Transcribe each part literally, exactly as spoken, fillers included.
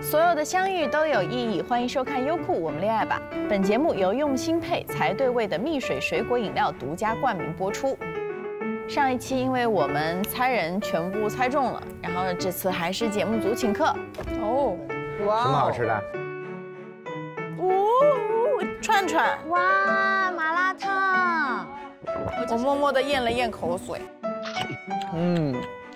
所有的相遇都有意义，欢迎收看优酷我们恋爱吧。本节目由用心配才对味的蜜水水果饮料独家冠名播出。上一期因为我们猜人全部猜中了，然后这次还是节目组请客。哦， 哇，什么好吃的？ 哦，串串。 哇，麻辣烫。 我默默地咽了咽口水。嗯。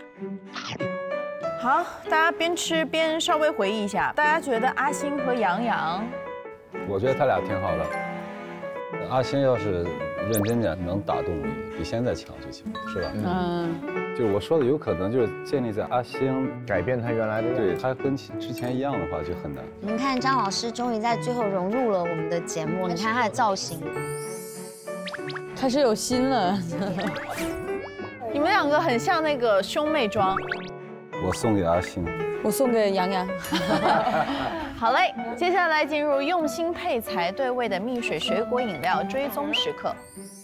好，大家边吃边稍微回忆一下，大家觉得阿星和杨洋， 我觉得他俩挺好的。阿星要是认真点，能打动你，比现在强就行，是吧？嗯，就是我说的，有可能就是建立在阿星改变他原来的样子， 对他跟之前一样的话就很难。 你看张老师终于在最后融入了我们的节目，你看他的造型， 开始有心了。你们两个很像那个兄妹装。 我送给阿星， 我送给杨洋。好嘞，接下来进入用心配才对味的蜜水水果饮料追踪时刻。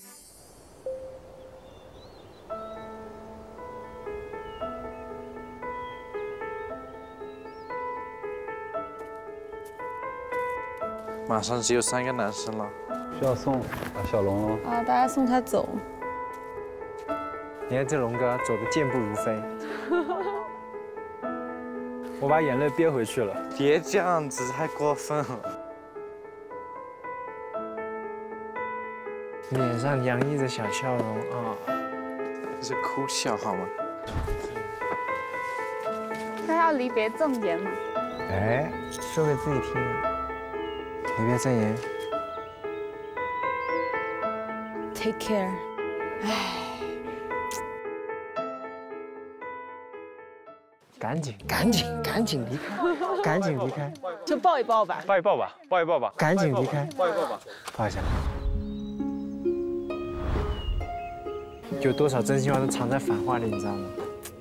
马上只有三个男生了， 需要送小龙了吗？ 啊，大家送他走。 你看这龙哥走得健步如飞。我把眼泪憋回去了。 别这样子，太过分了。 脸上洋溢着小笑容啊， 这是哭笑好吗？ 他要离别赠言嘛？ 哎，说给自己听。离别赠言。 Take care。唉。 赶紧，赶紧，赶紧离开，赶紧离开， 就抱一抱吧， 抱一抱吧，抱一抱吧， 赶紧离开， 抱一抱吧， 抱一下。有多少真心话都藏在反话里，你知道吗？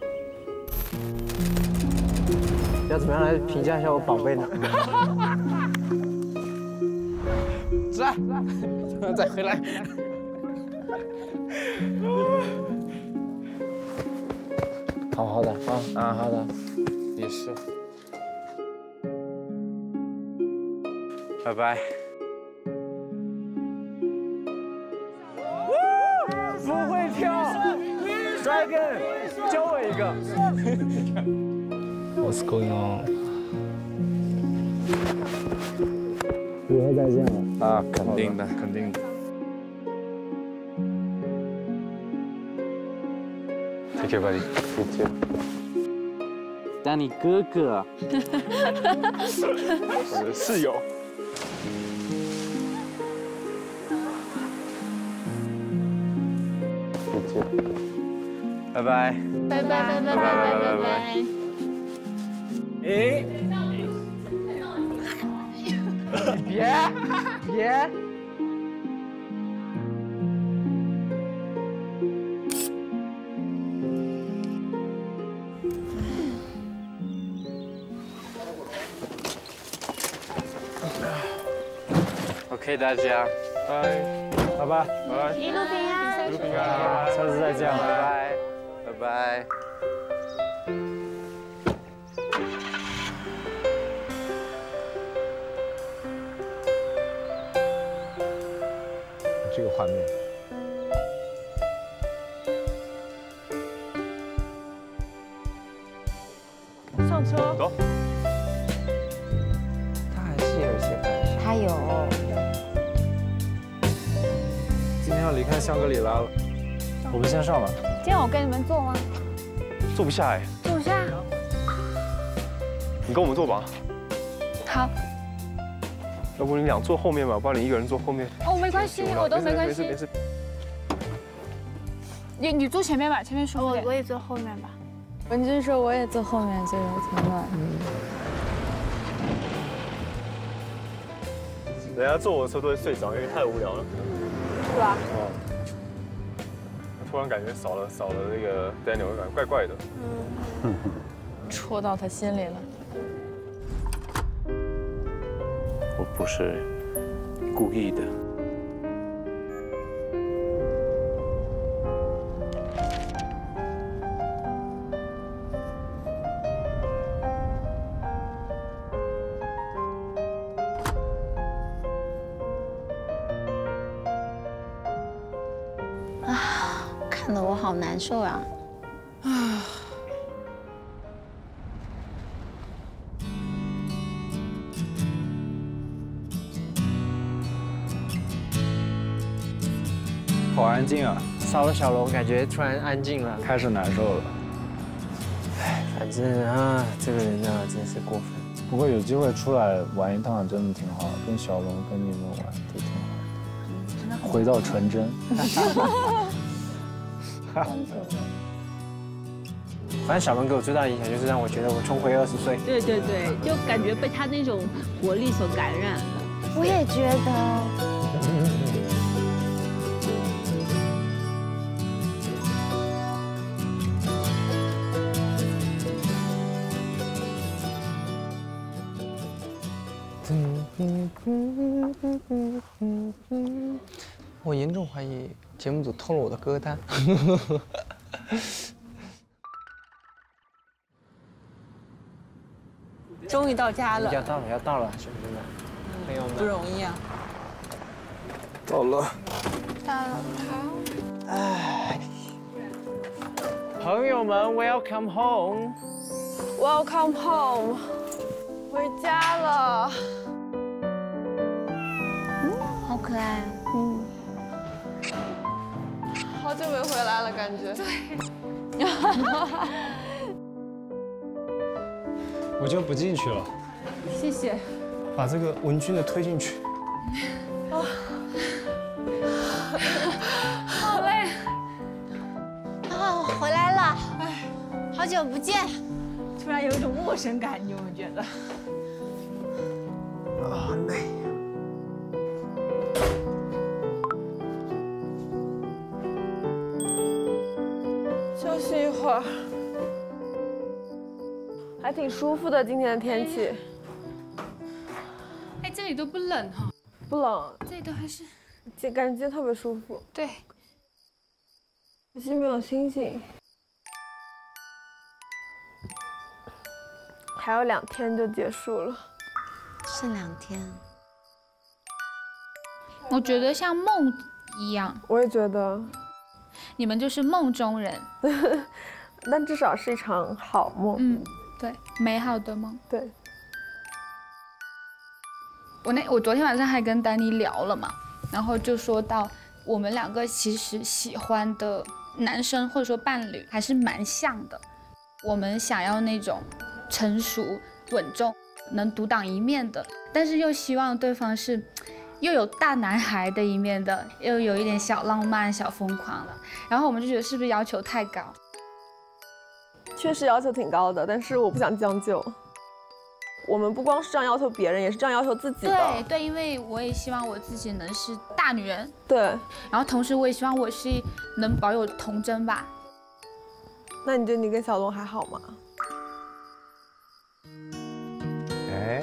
要怎么样来评价一下我宝贝呢？ 是啊，再回来。 好好的啊啊，好的， 也是。拜拜。 不会跳 ，Dragon， 教我一个。What's going on？ 以后再见了。 啊，肯定的，肯定的。 Take care, buddy. You too. 当你哥哥， 我的室友。 You too. 拜拜。 拜拜拜拜拜拜拜拜。 哎，别别。 OK， 大家， 拜拜拜， 拜拜， 一路平安， 一路平安， 下次再见， 拜拜，拜拜。 这个画面。 上车。 走。 他还是有一些关系。 他有。 今天要离开香格里拉了，我们先上吧。 今天我跟你们坐吗？ 坐不下哎。 坐不下。 你跟我们坐吧。 好。 要不你俩坐后面吧，不然你一个人坐后面。 哦，没关系，我都没关系。 没事没事。 你你坐前面吧，前面舒服点。 我也坐后面吧。 文君说我也坐后面，就有挺暖。嗯。 人家坐我的车都会睡着，因为太无聊了。 是吧？ 哦。突然感觉少了少了那个 Daniel， 感觉怪怪的。 嗯。戳到他心里了。 我不是故意的。 看得我好难受呀。 啊。 好安静啊！ 少了小龙，感觉突然安静了， 开始难受了。 哎，反正啊，这个人啊，真是过分。 不过有机会出来玩一趟，真的挺好，跟小龙、跟你们玩都挺好的，回到纯真。 反正小龙给我最大的影响就是让我觉得我重回二十岁。 对对对，就感觉被他那种活力所感染了。 我也觉得。 我严重怀疑节目组偷了我的歌单。 终于到家了， 要到了，要到了，兄弟们，朋友们， 不容易啊！ 到了， 到了，好。 哎，朋友们 ，Welcome home，Welcome home， 回家了。 嗯，好可爱。嗯。 好久没回来了，感觉。 对。 我就不进去了。 谢谢。 把这个文君的推进去。 啊。好累。 哦，回来了。哎，好久不见。 突然有一种陌生感，你有没有觉得？ 啊，累。 休息一会儿。还挺舒服的，今天的天气。 哎，这里都不冷哈。 不冷， 这里都还是， 感感觉今天特别舒服。 对。 可惜没有星星。还有两天就结束了。 剩两天。 我觉得像梦一样。 我也觉得。 你们就是梦中人。 但至少是一场好梦。 嗯。对，美好的梦。 对， 我那我昨天晚上还跟丹妮聊了嘛，然后就说到我们两个其实喜欢的男生或者说伴侣还是蛮像的，我们想要那种成熟稳重能独当一面的，但是又希望对方是又有大男孩的一面的，又有一点小浪漫小疯狂的，然后我们就觉得是不是要求太高？ 确实要求挺高的，但是我不想将就。我们不光是这样要求别人，也是这样要求自己的。 对对，因为我也希望我自己能是大女人。 对。 然后同时我也希望我是能保有童真吧。 那你觉得你跟小龙还好吗？ 哎。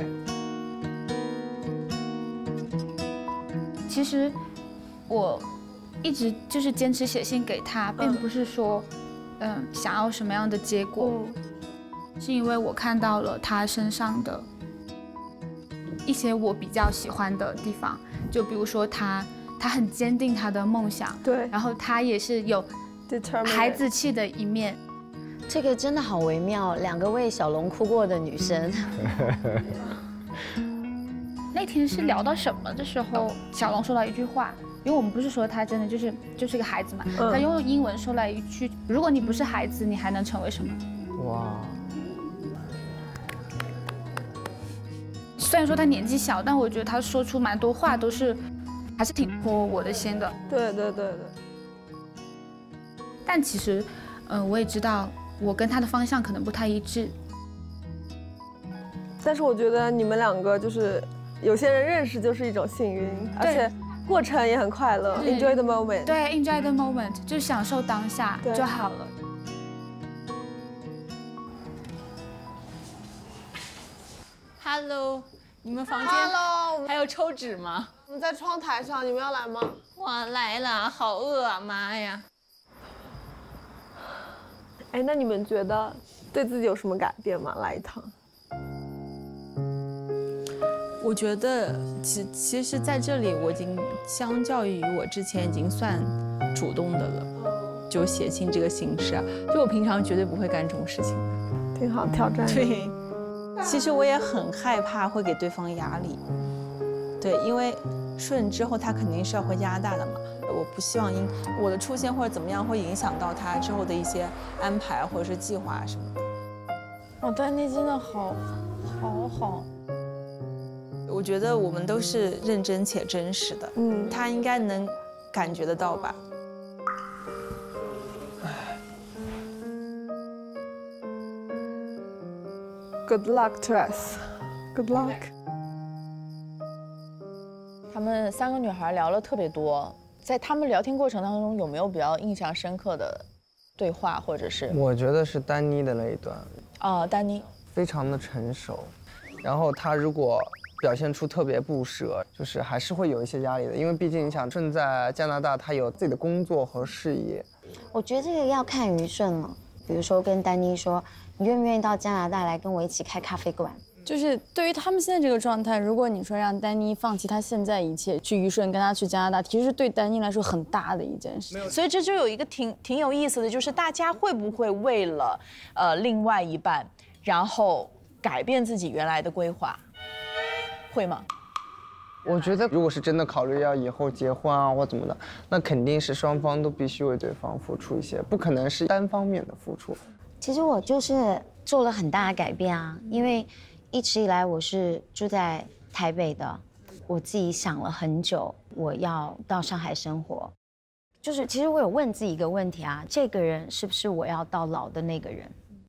其实我一直就是坚持写信给他，并不是说。嗯，想要什么样的结果，嗯、是因为我看到了他身上的一些我比较喜欢的地方，就比如说他，他很坚定他的梦想， 对， 然后他也是有孩子气的一面， 这个真的好微妙，两个为小龙哭过的女生。 那天是聊到什么的时候，小龙说了一句话。因为我们不是说他真的就是就是个孩子嘛，嗯、他用英文说了一句：“如果你不是孩子，你还能成为什么？”哇！虽然说他年纪小，但我觉得他说出蛮多话都是还是挺戳我的心的。 对对对对。 但其实，嗯、呃，我也知道我跟他的方向可能不太一致。 但是我觉得你们两个就是有些人认识就是一种幸运，而且。过程也很快乐 ，enjoy the moment。 对 ，enjoy the moment， 就享受当下就好了。 Hello， 你们房间 Hello， 还有抽纸吗？ 我们在窗台上，你们要来吗？ 哇，来了，好饿啊，妈呀！ 哎，那你们觉得对自己有什么改变吗？来一趟。 我觉得其其实在这里我已经相较于我之前已经算主动的了， 就写信这个形式啊，就我平常绝对不会干这种事情。 挺好，挑战。 对，其实我也很害怕会给对方压力。对，因为顺之后他肯定是要回加拿大的嘛，我不希望因我的出现或者怎么样会影响到他之后的一些安排或者是计划什么的。 哇，丹妮真的好，好好。 我觉得我们都是认真且真实的，嗯，他应该能感觉得到吧。 Good luck to us. Good luck. 他们三个女孩聊了特别多，在他们聊天过程当中，有没有比较印象深刻的对话，或者是？ 我觉得是丹妮的那一段。 哦，丹妮。 非常的成熟，然后她如果表现出特别不舍，就是还是会有一些压力的，因为毕竟你想顺在加拿大，她有自己的工作和事业。 我觉得这个要看于顺了，比如说跟丹妮说，你愿不愿意到加拿大来跟我一起开咖啡馆？ 就是对于他们现在这个状态，如果你说让丹妮放弃她现在一切，去于顺跟她去加拿大，其实是对丹妮来说很大的一件事。 所以这就有一个挺挺有意思的，就是大家会不会为了呃另外一半，然后改变自己原来的规划，会吗？ 我觉得如果是真的考虑要以后结婚啊或怎么的，那肯定是双方都必须为对方付出一些，不可能是单方面的付出。 其实我就是做了很大的改变啊，因为一直以来我是住在台北的，我自己想了很久，我要到上海生活。就是其实我有问自己一个问题啊，这个人是不是我要到老的那个人？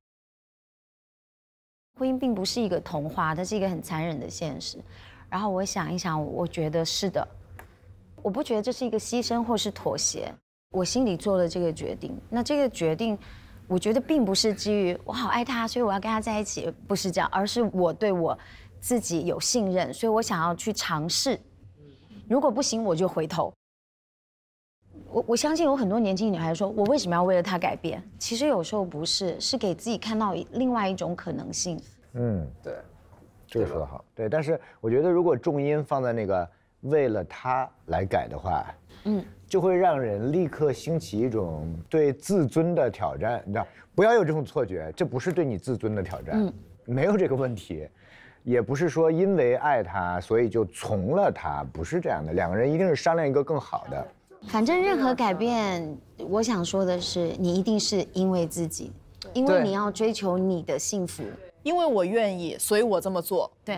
婚姻并不是一个童话，它是一个很残忍的现实。然后我想一想，我觉得是的，我不觉得这是一个牺牲或是妥协，我心里做了这个决定。那这个决定，我觉得并不是基于我好爱他，所以我要跟他在一起，不是这样，而是我对我自己有信任，所以我想要去尝试。如果不行，我就回头。我我相信有很多年轻女孩说，我为什么要为了他改变？其实有时候不是，是给自己看到另外一种可能性。 嗯， 对， 这个说得好。对，但是我觉得如果重音放在那个为了他来改的话，嗯，就会让人立刻兴起一种对自尊的挑战，你知道？不要有这种错觉，这不是对你自尊的挑战，嗯，没有这个问题。也不是说因为爱他，所以就从了他，不是这样的。两个人一定是商量一个更好的。 反正任何改变，我想说的是，你一定是因为自己，因为你要追求你的幸福。 因为我愿意，所以我这么做。 对。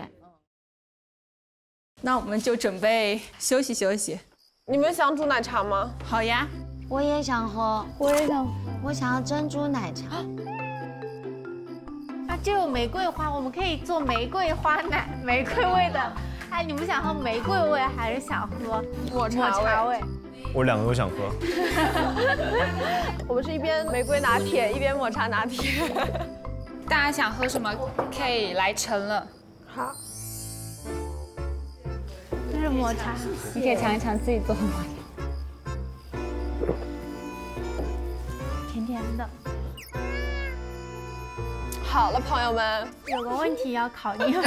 那我们就准备休息休息。 你们想煮奶茶吗？ 好呀。 我也想喝。 我也想。 我想要珍珠奶茶。 啊，就有玫瑰花，我们可以做玫瑰花奶，玫瑰味的。哎，你们想喝玫瑰味还是想喝抹茶味？ 茶味我两个都想喝。 我们是一边玫瑰拿铁，一边抹茶拿铁。 大家想喝什么可以来盛了。 好。 这是抹茶，你可以尝一尝自己做的抹茶，甜甜的。 好了，朋友们， 有个问题要考你们。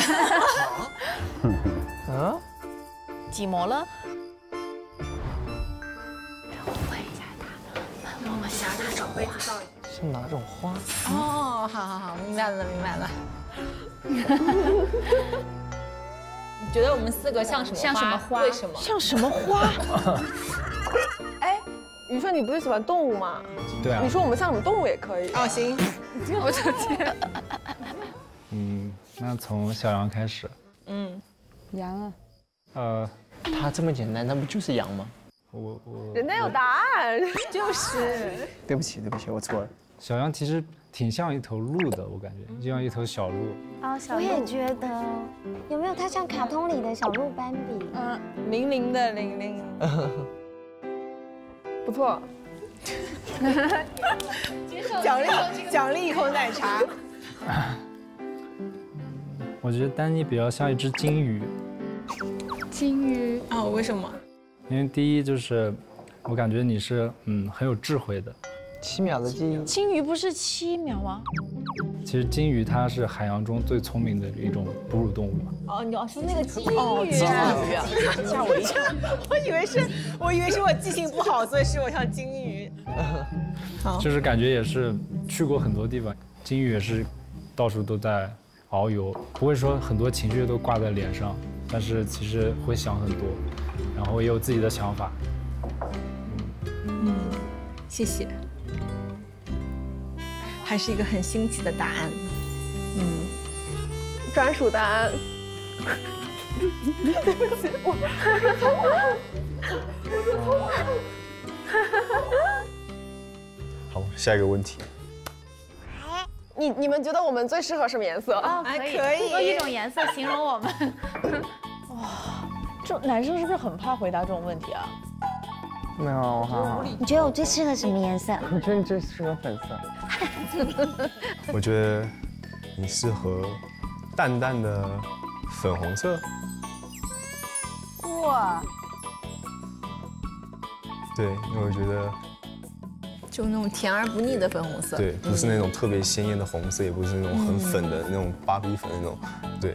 啊？ 几模了？ 问一下他，问一下他种花是哪种花？ 哦，好好好，明白了，明白了。你觉得我们四个像什么花？ 像什么花？ 为什么？ 像什么花？ 哎，宇顺，你不是喜欢动物吗？ 对啊。 你说我们像什么动物也可以。 哦，行。我就接。 嗯，那从小羊开始。 嗯， 羊啊。 呃， 它这么简单，那不就是羊吗？ 我我。 人家有答案， 就是。 对不起，对不起，我错了。 小羊其实挺像一头鹿的，我感觉就像一头小鹿。 哦，小鹿。我也觉得，有没有它像卡通里的小鹿斑比？ 嗯，零零的零零。 不错。 奖励奖励一口奶茶。 我觉得丹妮比较像一只金鱼。 金鱼哦，为什么？ 因为第一就是，我感觉你是嗯很有智慧的。 七秒的记忆。 金鱼不是七秒吗？ 其实金鱼它是海洋中最聪明的一种哺乳动物嘛。 哦，你要说那个金哦， 鱼金啊， 鱼， 吓我一跳， 我以为是，我以为是我记性不好，所以是我像金鱼。 就是感觉也是去过很多地方，金鱼也是到处都在遨游，不会说很多情绪都挂在脸上，但是其实会想很多，然后也有自己的想法。 嗯，谢谢。还是一个很新奇的答案。 嗯，专属答案。对不起，我我的头。 好，下一个问题。 你你们觉得我们最适合什么颜色？ 哦，可以，可以用一种颜色形容我们。 哇，这男生是不是很怕回答这种问题啊？ 没有，我还好。 你觉得我最适合什么颜色？ 我觉得你最适合粉色。 我觉得你适合淡淡的粉红色。 哇， 对，因为我觉得就那种甜而不腻的粉红色。 对，不是那种特别鲜艳的红色，也不是那种很粉的那种芭比粉那种，对。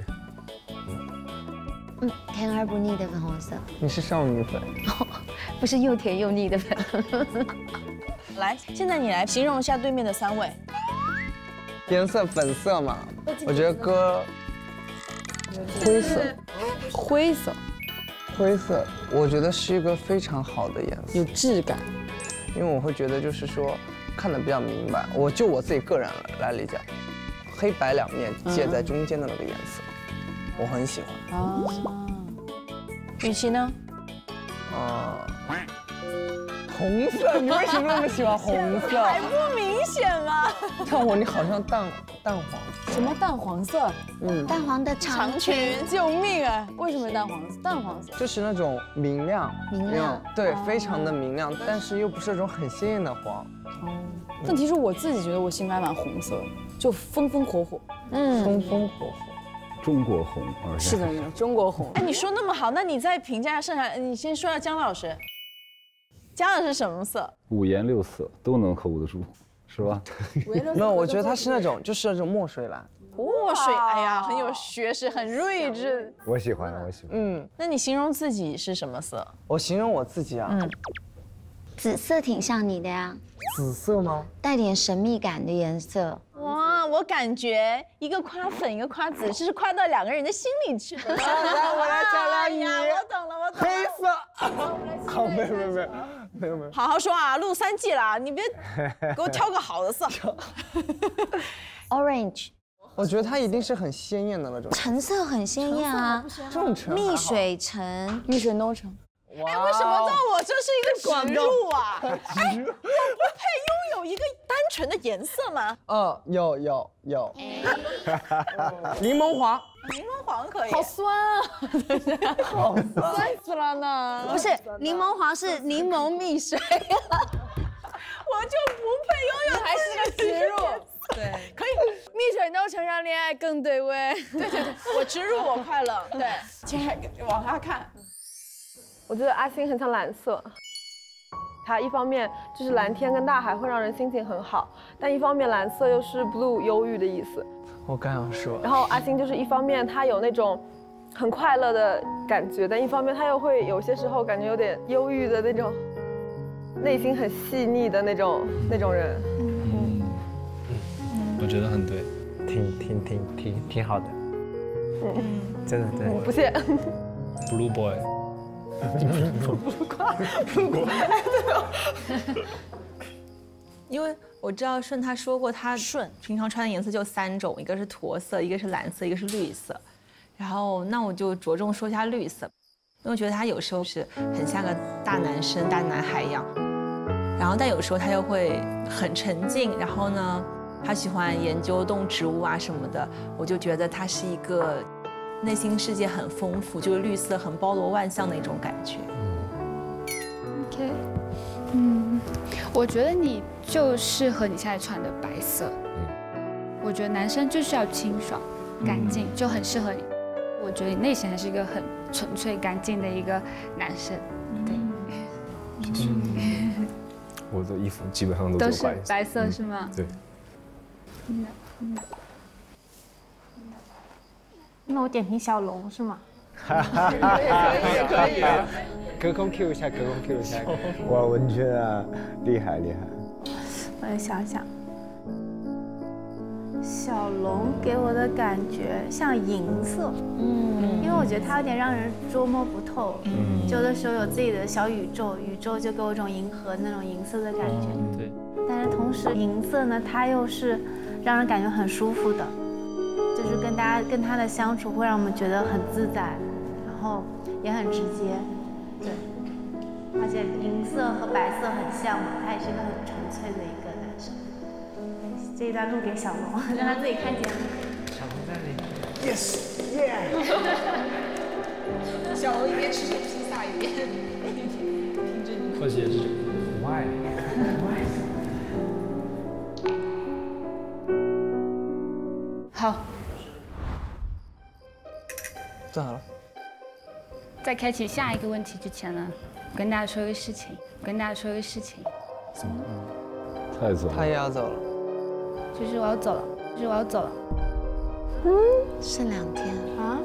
嗯，甜而不腻的粉红色。 你是少女粉， 不是又甜又腻的粉。 来，现在你来形容一下对面的三位。 颜色粉色嘛，我觉得哥灰色， 灰色， 灰色，我觉得是一个非常好的颜色， 有质感。 因为我会觉得就是说看得比较明白，我就我自己个人来理解，黑白两面介在中间的那个颜色，我很喜欢。 哦，雨琦呢？ 啊，红色，你为什么那么喜欢红色？ 还不明显吗？ 看我，你好像淡淡黄。 什么淡黄色？ 嗯， 淡黄的长裙， 救命啊！为什么淡黄色？淡黄色就是那种明亮， 明亮， 对，非常的明亮，但是又不是那种很鲜艳的黄。 哦，但其实我自己觉得我心里还蛮红色，就风风火火， 嗯， 风风火火。 中国红， 是的，中国红。 哎，你说那么好，那你再评价一下剩下，你先说下姜老师。姜老师什么色？ 五颜六色都能 hold 得住，是吧？ 没有，我觉得它是那种，就是那种墨水蓝。 墨水，哎呀，很有学识，很睿智。 我喜欢，我喜欢。 嗯， 那你形容自己是什么色？ 我形容我自己啊， 嗯， 紫色挺像你的呀。 紫色吗？ 带点神秘感的颜色。 哇，我感觉一个夸粉，一个夸紫，就是夸到两个人的心里去。 来，我来讲讲你。 我懂了，我懂了。 黑色。好，没有没有没有没有没有。 好好说啊，录三季了，你别给我挑个好的色。 Orange。 我觉得它一定是很鲜艳的那种。 橙色很鲜艳啊， 这种橙。 蜜水橙， 蜜水 no 橙。 哎，为什么到我这是一个植入啊？哎，我不配拥有一个单纯的颜色吗？ 哦，有有有。柠檬黄。 柠檬黄可以。 好酸啊！ 好酸死了呢。 不是，柠檬黄是柠檬蜜水。 我就不配拥有， 还是个植入。对， 可以。 蜜水 no 橙让恋爱更对味。 对对对，我植入我快乐。对，接下来往下看。 我觉得阿星很像蓝色，它一方面就是蓝天跟大海会让人心情很好，但一方面蓝色又是 blue 忧郁的意思。 我刚想说。 然后阿星就是一方面他有那种很快乐的感觉，但一方面他又会有些时候感觉有点忧郁的那种，内心很细腻的那种那种人。 嗯，我觉得很对， 挺挺挺挺挺好的。嗯，真的真的。 不谢。 Blue boy。 因为我知道顺他说过，他顺平常穿的颜色就三种，一个是驼色，一个是蓝色，一个是绿色。然后那我就着重说一下绿色，因为我觉得他有时候是很像个大男生、大男孩一样，然后但有时候他又会很沉静，然后呢，他喜欢研究动植物啊什么的，我就觉得他是一个。内心世界很丰富，就是绿色很包罗万象的一种感觉。 OK， 嗯，我觉得你就适合你现在穿的白色。嗯，我觉得男生就需要清爽、干净，就很适合你。我觉得你内心还是一个很纯粹、干净的一个男生。对。 嗯，我的衣服基本上都都是是白色。 白色是吗？ 对。 嗯嗯。那我点评小龙是吗？ 哈哈哈！ 可以可以，隔空 Q 一下，隔空 Q 一下。 哇，文君啊，厉害厉害。 我也想想，小龙给我的感觉像银色，嗯，因为我觉得它有点让人捉摸不透，嗯，有的时候有自己的小宇宙，宇宙就给我一种银河那种银色的感觉， 对。 但是同时银色呢，它又是让人感觉很舒服的。就是跟大家跟他的相处会让我们觉得很自在，然后也很直接，对，而且银色和白色很像嘛，他也是一个很纯粹的一个男生。这一段录给小龙，让他自己看节目。 小龙在那里 ，yes yeah。 小龙一边吃着披萨一边听着你。 或许也是 why why。 好。 做好了。 在开启下一个问题之前呢，我跟大家说一个事情，我跟大家说一个事情。 怎么？他也走了。 他也要走了。 就是我要走了，就是我要走了。 嗯，剩两天啊。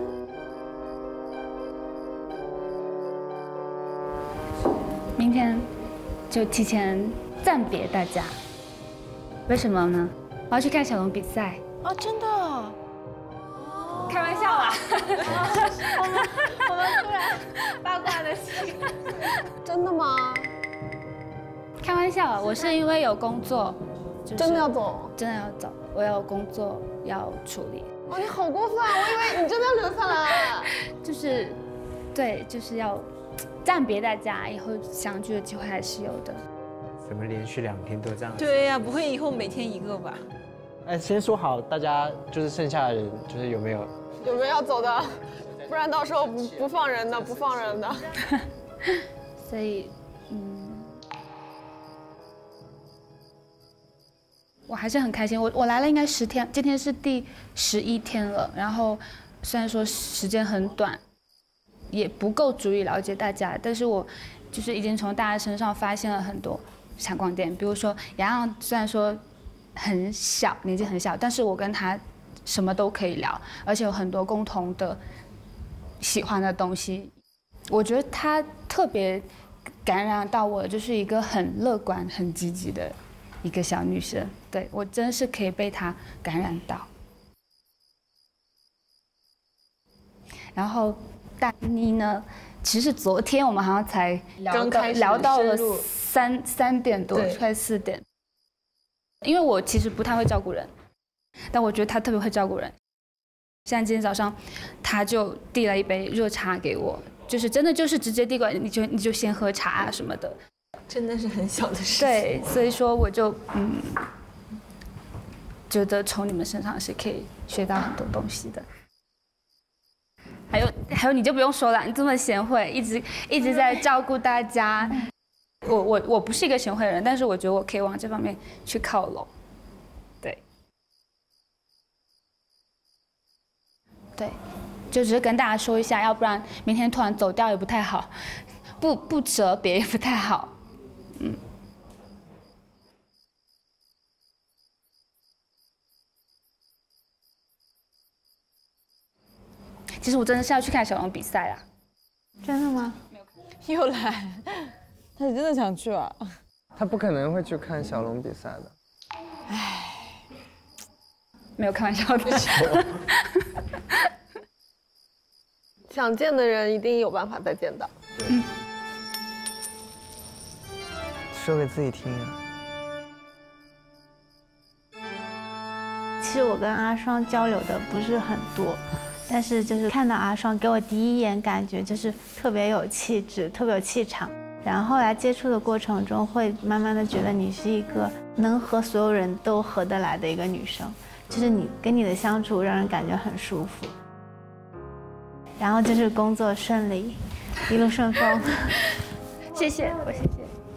明天就提前暂别大家。为什么呢？我要去看小龙比赛。 哦，真的。 开玩笑啦！ 我们我们突然八卦的心， 真的吗？ 开玩笑，我是因为有工作，就是、 真的要走， 真的要走，我有工作要处理。 哦，你好过分啊！我以为你真的要留下来。 就是，对，就是要暂别大家，以后相聚的机会还是有的。 怎么连续两天都这样？ 对呀、啊，不会以后每天一个吧？ 哎，先说好，大家就是剩下的人，就是有没有？ 有没有要走的？不然到时候不不放人的，不放人的。 所以，嗯，我还是很开心。我我来了应该十天，今天是第十一天了。然后虽然说时间很短，也不够足以了解大家，但是我就是已经从大家身上发现了很多闪光点。比如说洋洋，虽然说很小，年纪很小，但是我跟他什么都可以聊，而且有很多共同的喜欢的东西。我觉得他特别感染到我，就是一个很乐观、很积极的一个小女生。对，我真是可以被她感染到。然后大妮呢，其实昨天我们好像才聊到聊到了三三点多，快四点。因为我其实不太会照顾人，但我觉得他特别会照顾人。像今天早上，他就递了一杯热茶给我，就是真的就是直接递过来，你就你就先喝茶啊什么的， 真的是很小的事情。 对，所以说我就嗯，觉得从你们身上是可以学到很多东西的。还有还有，你就不用说了，你这么贤惠，一直一直在照顾大家。我我我不是一个贤惠的人，但是我觉得我可以往这方面去靠拢。对，对，就只是跟大家说一下，要不然明天突然走掉也不太好，不不折别也不太好。嗯。其实我真的是要去看小龙比赛啦。 真的吗？又来。他真的想去啊？ 他不可能会去看小龙比赛的。 唉， 没有开玩笑的。 想见的人一定有办法再见到。 嗯。说给自己听啊。 其实我跟阿双交流的不是很多。但是就是看到阿双，给我第一眼感觉就是特别有气质，特别有气场。然后后来接触的过程中，会慢慢的觉得你是一个能和所有人都合得来的一个女生，就是你跟你的相处让人感觉很舒服。然后就是工作顺利，一路顺风。 谢谢，我谢谢。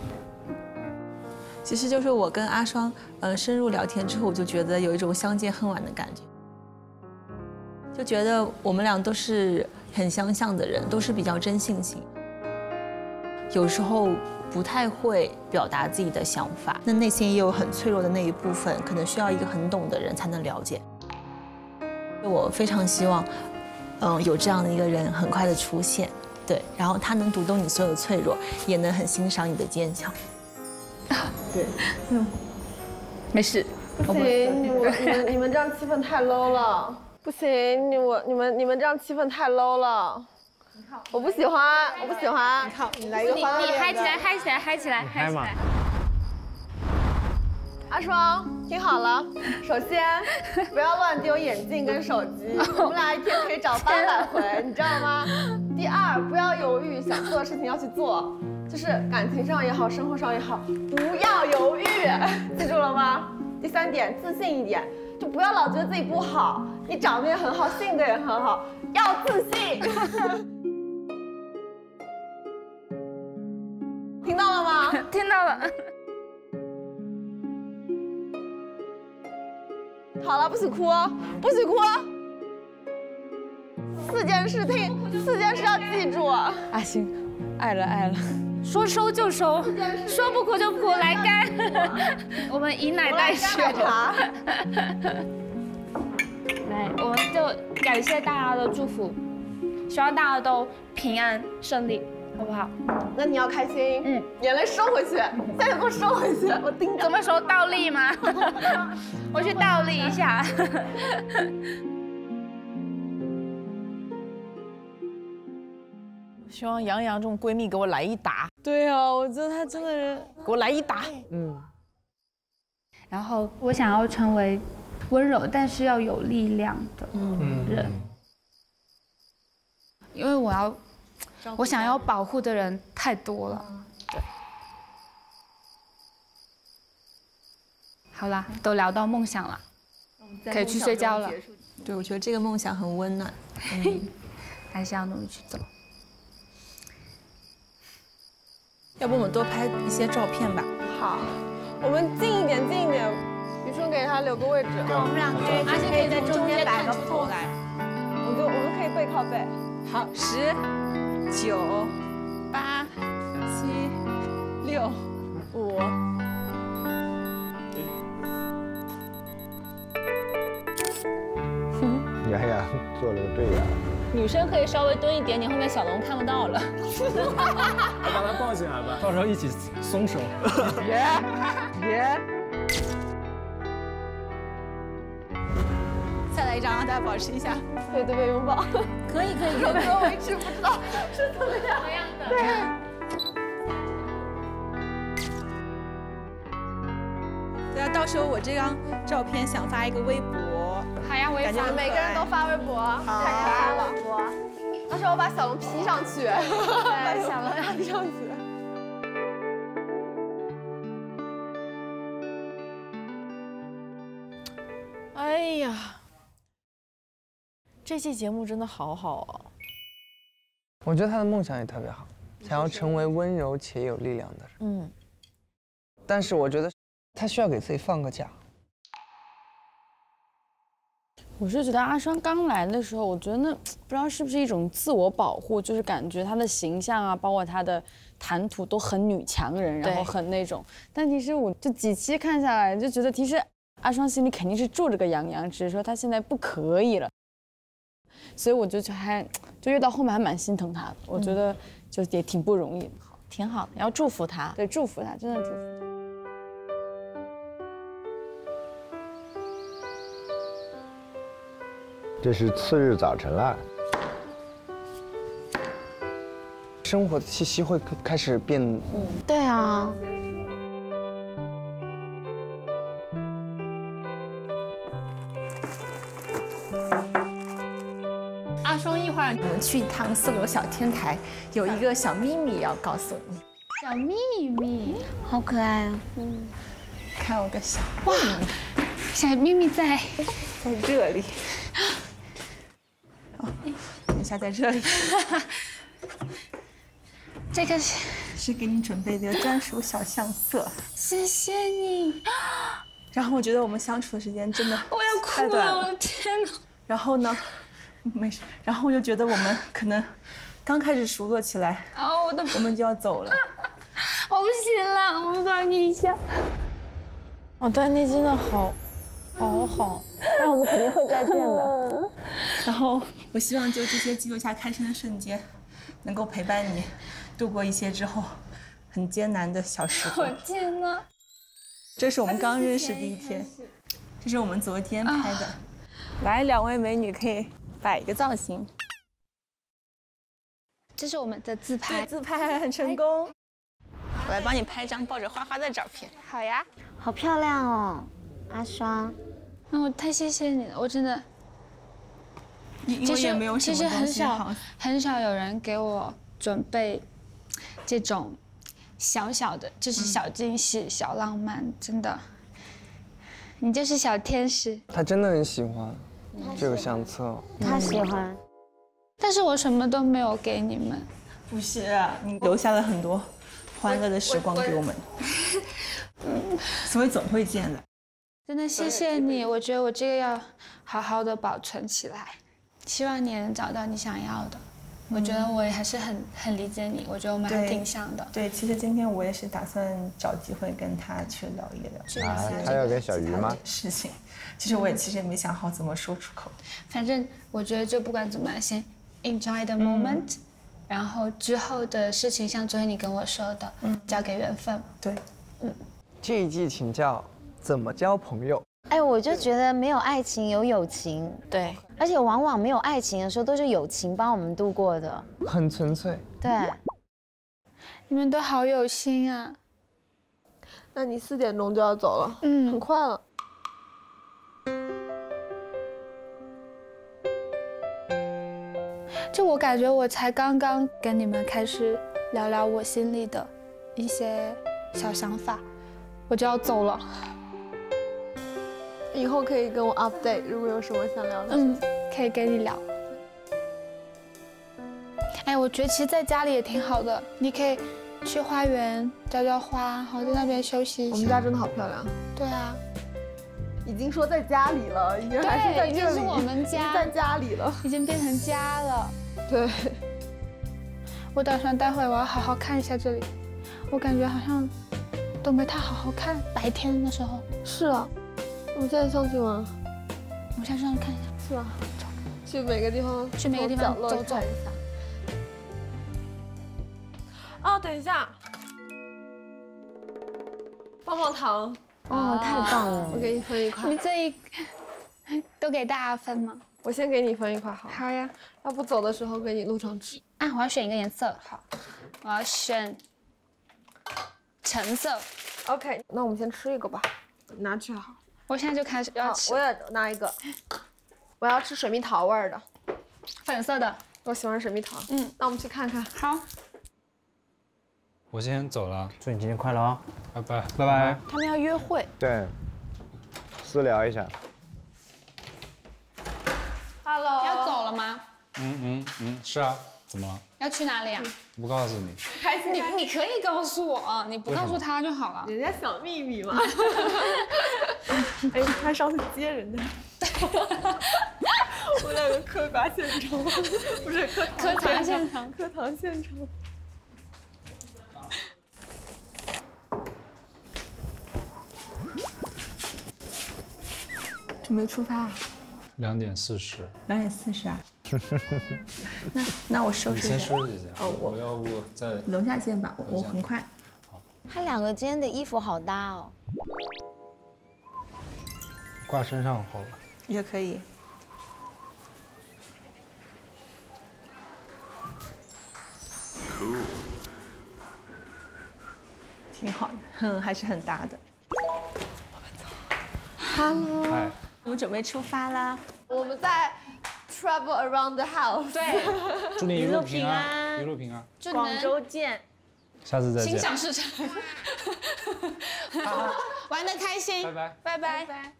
其实就是我跟阿双，呃，深入聊天之后，我就觉得有一种相见恨晚的感觉。就觉得我们俩都是很相像的人，都是比较真性情。有时候不太会表达自己的想法，那内心也有很脆弱的那一部分，可能需要一个很懂的人才能了解。我非常希望，嗯，有这样的一个人很快的出现，对，然后他能读懂你所有的脆弱，也能很欣赏你的坚强。对，嗯，没事。 不行，你我你们你们这样气氛太 low 了。不行，你我你们你们这样气氛太 low 了。我不喜欢，我不喜欢。你看，你来一个欢乐你嗨起来，嗨起来，嗨起来，嗨起来。 阿双，听好了，首先不要乱丢眼镜跟手机，我们俩一天可以找八百回，你知道吗？第二，不要犹豫，想做的事情要去做，就是感情上也好，生活上也好，不要犹豫，记住了吗？第三点，自信一点，就不要老觉得自己不好，你长得也很好，性格也很好，要自信。听到了吗？ 听到了。 好了，不许哭哦，不许哭哦。四件事听，四件事要记住。 阿星，爱了爱了，说收就收，说不哭就不哭，来干。我们以奶代血。来，我们就感谢大家的祝福，希望大家都平安顺利。好不好？ 那你要开心，嗯，眼泪收回去，现在给我收回去，我盯着。 怎么收倒立吗？我去倒立一下。 希望杨洋这种闺蜜给我来一打。 对啊，我觉得她真的是给我来一打。 嗯。 然后我想要成为温柔但是要有力量的人，因为我要。我想要保护的人太多了，对。好啦，都聊到梦想了，可以去睡觉了。 对，我觉得这个梦想很温暖， 嗯，还是要努力去走。 要不我们多拍一些照片吧？ 好，我们近一点，近一点。雨春给他留个位置， 我们俩可以，而且可以在中间摆个 pose 来。 我就我们可以背靠背。 好，十。九、八、七、六、五。 杨洋做了个对呀。 女生可以稍微蹲一点点，后面小龙看不到了。 我把他抱起来吧，到时候一起松手。 耶耶。 再来一张，让大家保持一下对对对拥抱。 可以可以， 有没有？我一直不知道是怎么样。 的。 对。 对啊，到时候我这张照片想发一个微博。 好呀，我也想每个人都发微博，太可爱了。到时候我把小龙 P 上去，把小龙 P 上去。 哎呀。这期节目真的好好哦！ 我觉得他的梦想也特别好，想要成为温柔且有力量的人。嗯。但是我觉得他需要给自己放个假。 我是觉得阿双刚来的时候，我觉得那不知道是不是一种自我保护，就是感觉他的形象啊，包括他的谈吐都很女强人，然后很那种。但其实我这几期看下来，就觉得其实阿双心里肯定是住着个杨洋，只是说他现在不可以了。所以我就觉得还就越到后面还蛮心疼他的，我觉得就也挺不容易， 挺好的，要祝福他， 对，祝福他，真的祝福他。 这是次日早晨了， 生活的气息会开始变。嗯， 对啊。 阿双，一会儿我们去一趟四楼小天台，有一个小秘密要告诉你。 小秘密， 好可爱啊！ 嗯，看我个小哇，小秘密在在这里。哦，等一下，在这里。 这个是是给你准备的专属小相册， 谢谢你。 然后我觉得我们相处的时间真的我要哭了，我的天哪！ 然后呢？没事，然后我就觉得我们可能刚开始熟络起来， 哦，我的我们就要走了。 我不行了，我们断一下。 哦，丹妮真的好，好好，那我们肯定会再见的。然后我希望就这些记录下开心的瞬间，能够陪伴你度过一些之后很艰难的小时光。 我天哪！ 这是我们刚认识第一天，这是我们昨天拍的。来，两位美女可以摆一个造型。 这是我们的自拍， 自拍很成功。我来帮你拍张抱着花花的照片。 好呀， 好漂亮哦，阿双。 那我太谢谢你了，我真的。 因为也没有什么其实很东西好少很少有人给我准备这种小小的，就是小惊喜、小浪漫，真的。你就是小天使。 他真的很喜欢这个相册， 他喜欢。 但是我什么都没有给你们。 不是啊，你留下了很多欢乐的时光给我们，所以总会见的。 真的谢谢你，我觉得我这个要好好的保存起来，希望你也能找到你想要的。我觉得我也还是很很理解你，我觉得我们还挺像的。 对，其实今天我也是打算找机会跟他去聊一聊。 啊，他要跟小鱼吗？ 事情，其实我也其实也没想好怎么说出口。 反正我觉得就不管怎么样，先 enjoy the moment，、嗯、然后之后的事情，像昨天你跟我说的，嗯，交给缘分。 对， 嗯。 这一季请教怎么交朋友。 哎，我就觉得没有爱情有友情， 对， 而且往往没有爱情的时候都是友情帮我们度过的， 很纯粹。 对， 你们都好有心啊。 那你四点钟就要走了，嗯，很快了。 就我感觉我才刚刚跟你们开始聊聊我心里的一些小想法，我就要走了。 以后可以跟我 update， 如果有什么想聊的， 嗯，可以跟你聊。哎，我觉得其实在家里也挺好的，你可以去花园浇浇花，然后在那边休息一下。 我们家真的好漂亮。 对啊， 已经说在家里了，已经还是在这里， 已经是我们家， 在家里了， 已经变成家了。 对， 我打算待会我要好好看一下这里，我感觉好像都没太好好看，白天的时候。 是啊。我们现在上去吗？ 我们下去上去看一下。 是吧？去每个地方， 去每个地方走走一下。哦，等一下，棒棒糖。 哦，太棒了！ 我给你分一块。 你这一都给大家分吗？ 我先给你分一块好。 好呀。 要不走的时候给你录张纸。 啊，我要选一个颜色。好，我要选橙色。 OK， 那我们先吃一个吧，拿去好。 我现在就开始要吃， 我也拿一个。我要吃水蜜桃味儿的， 粉色的， 我喜欢水蜜桃。 嗯， 那我们去看看。 好， 我先走了， 祝你今天快乐啊！ 拜拜，拜拜。 他们要约会， 对，私聊一下。 Hello， 要走了吗？ 嗯嗯嗯，是啊，怎么了？ 要去哪里啊？ 不告诉你。 开心， 你你可以告诉我，你不告诉他就好了。 人家小秘密嘛。哎，他上次接人的。我们两个嗑瓜现场，不是嗑嗑糖现场， 嗑糖现场。 准备出发。 两点四十。 两点四十啊。那那我收拾一下。 你先收拾一下。 哦，我我要不在楼下见吧，我我很快。 他两个今天的衣服好搭哦。 挂身上好了。 也可以。挺好的，嗯，还是很搭的。 Hello， 嗨， 我们准备出发啦。 我们在 travel around the house。 对， 祝你一路平安，一路平安。 广州见， 下次再见。 心想事成。好，玩得开心， 拜拜， 拜拜拜。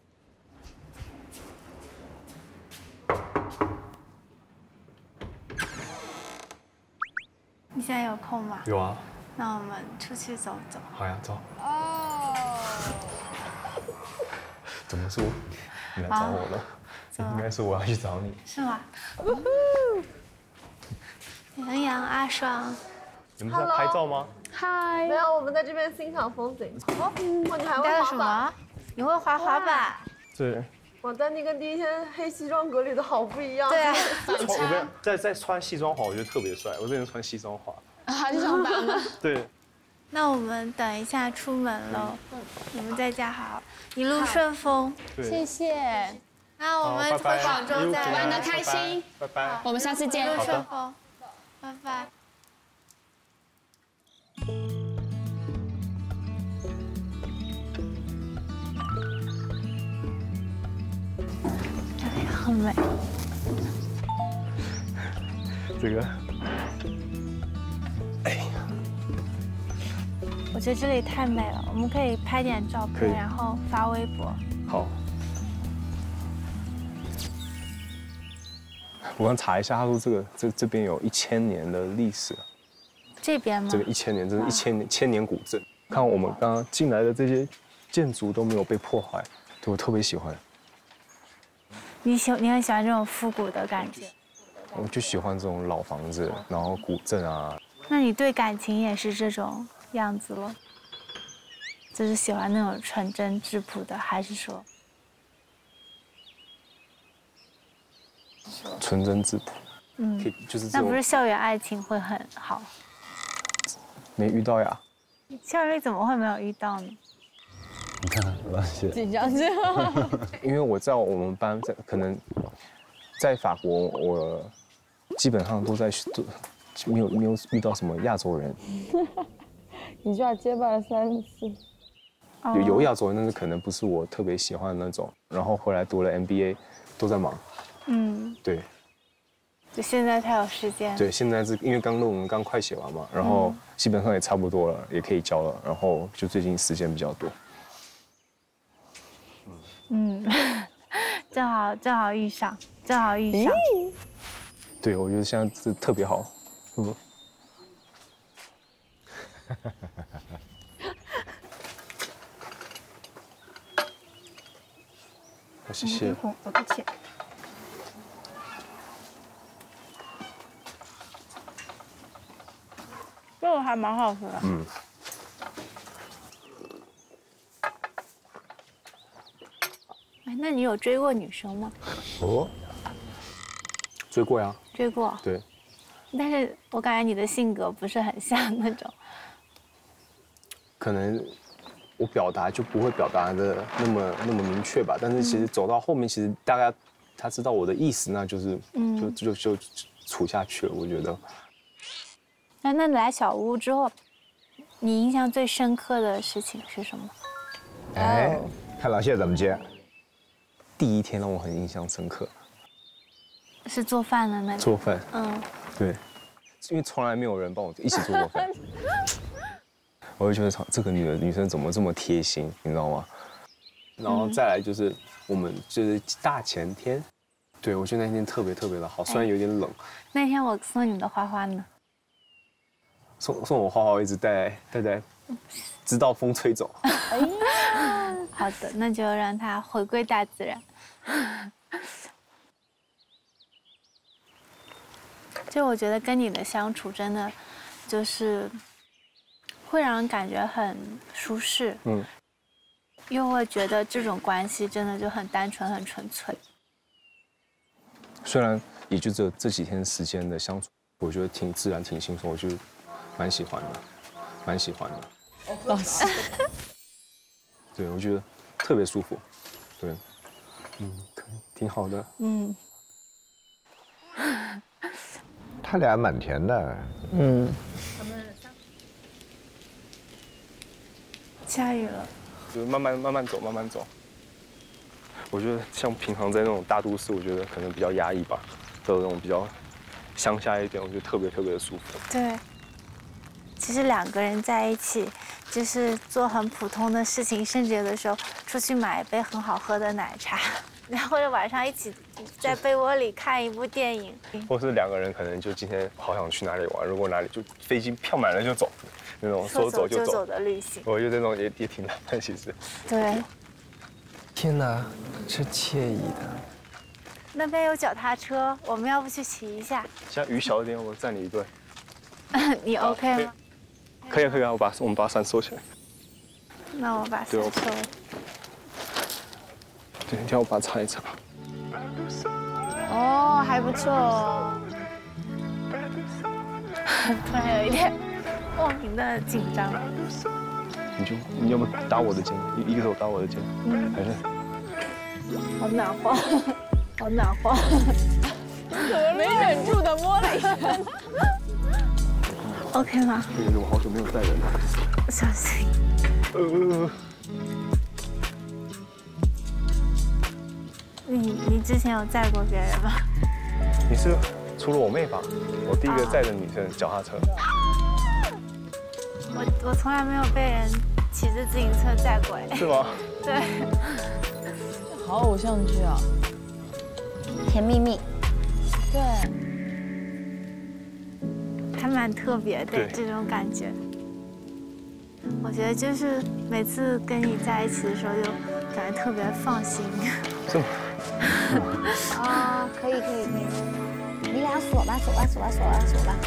你现在有空吗？ 有啊。 那我们出去走走。 好呀，走。 哦。 怎么说？你来找我了？应该是我要去找你。 是吗？杨洋、阿双， 你们在拍照吗？ 嗨，没有，我们在这边欣赏风景。哦，哇，你还会滑板？ 你会滑滑板？ 对。 哇，丹妮跟第一天黑西装革履的好不一样。 对啊， 我跟在在穿西装滑，我觉得特别帅。我之前穿西装滑。 啊，就想打吗？ 对。 那我们等一下出门喽，你们在家好，一路顺风。 谢谢。 那我们回广州再玩得开心， 拜拜， 我们下次见， 一路顺风，拜拜。这里很美， 这个，哎呀， 我觉得这里太美了，我们可以拍点照片，然后发微博。 好。我刚查一下，他说这个这这边有一千年的历史。 这边吗？ 这个一千年，这是一千年千年古镇。看我们刚刚进来的这些建筑都没有被破坏，对我特别喜欢。 你喜你很喜欢这种复古的感觉？ 我就喜欢这种老房子，然后古镇啊。 那你对感情也是这种样子了？就是喜欢那种纯真质朴的，还是说？ 纯真质朴， 嗯， 就是那不是校园爱情会很好？ 没遇到呀。 校园里怎么会没有遇到呢？ 你看，老谢紧张之后， 因为我在我们班在可能在法国，我基本上都在都没有没有遇到什么亚洲人。 你居然结巴了三次。 有有亚洲人，但是可能不是我特别喜欢的那种。然后后来读了 M B A， 都在忙。嗯，对。 就现在才有时间。 对，现在是因为刚论文刚快写完嘛，然后基本上也差不多了，也可以交了，然后就最近时间比较多。 嗯，正好正好遇上，正好遇上。 对，我觉得现在是特别好，嗯。谢谢。 我不切。肉还蛮好吃的。嗯。哎，那你有追过女生吗？ 哦。追过呀。 追过。 对。 但是我感觉你的性格不是很像那种。 可能我表达就不会表达的那么那么明确吧，但是其实走到后面，其实大概他知道我的意思，那就是就就就处下去了。我觉得。 那那来小屋之后，你印象最深刻的事情是什么？ 哎，看老谢怎么接。 第一天让我很印象深刻。 是做饭的那个。 做饭。 嗯。 对，因为从来没有人帮我一起做过饭。我就觉得，这个女的女生怎么这么贴心，你知道吗？然后再来就是我们就是大前天，对我觉得那天特别特别的好，虽然有点冷。 那天我送你的花花呢？ 送送我花花，我一直带带带，直到风吹走。 哎呀，好的，那就让它回归大自然。就我觉得跟你的相处真的就是会让人感觉很舒适，嗯，又会觉得这种关系真的就很单纯、很纯粹。 虽然也就只有这几天时间的相处，我觉得挺自然、挺轻松，我就蛮喜欢的，蛮喜欢的。 老师， 对，我觉得特别舒服，对，嗯，挺好的，嗯。 他俩蛮甜的， 嗯。 下雨了， 就是慢慢慢慢走，慢慢走。我觉得像平常在那种大都市，我觉得可能比较压抑吧，到那种比较乡下一点，我觉得特别特别的舒服。 对，其实两个人在一起，就是做很普通的事情，甚至有的时候出去买一杯很好喝的奶茶。然后或者晚上一起在被窝里看一部电影， 或是两个人可能就今天好想去哪里玩，如果哪里就飞机票买了就走，那种说走就走的旅行。 我觉得这种也也挺难的，其实。 对。 天哪，这惬意的。 那边有脚踏车，我们要不去骑一下？ 现在雨小一点，我载你一段。 你 OK 吗？ 可以可以啊，我把我们把伞收起来。 那我把伞收。 对，你叫我把它擦一擦。 哦，还不错哦。突然有一点莫名的紧张。 你就你要不打我的肩，一一个手打我的肩，嗯，还是？ 好暖和，好暖和。 没忍住的摸了一下。 OK 吗？ 对对，我好久没有带人了。 小心。 呃。 你你之前有载过别人吗？ 你是除了我妹吧，我第一个载的女生脚踏车。 我我从来没有被人骑着自行车载过哎。 是吗？ 对。 好偶像剧啊！ 甜蜜蜜。 对。 还蛮特别的这种感觉。我觉得就是每次跟你在一起的时候，就感觉特别放心。 是吗？ 啊，可以可以可以，你俩锁吧锁吧锁吧锁吧锁吧。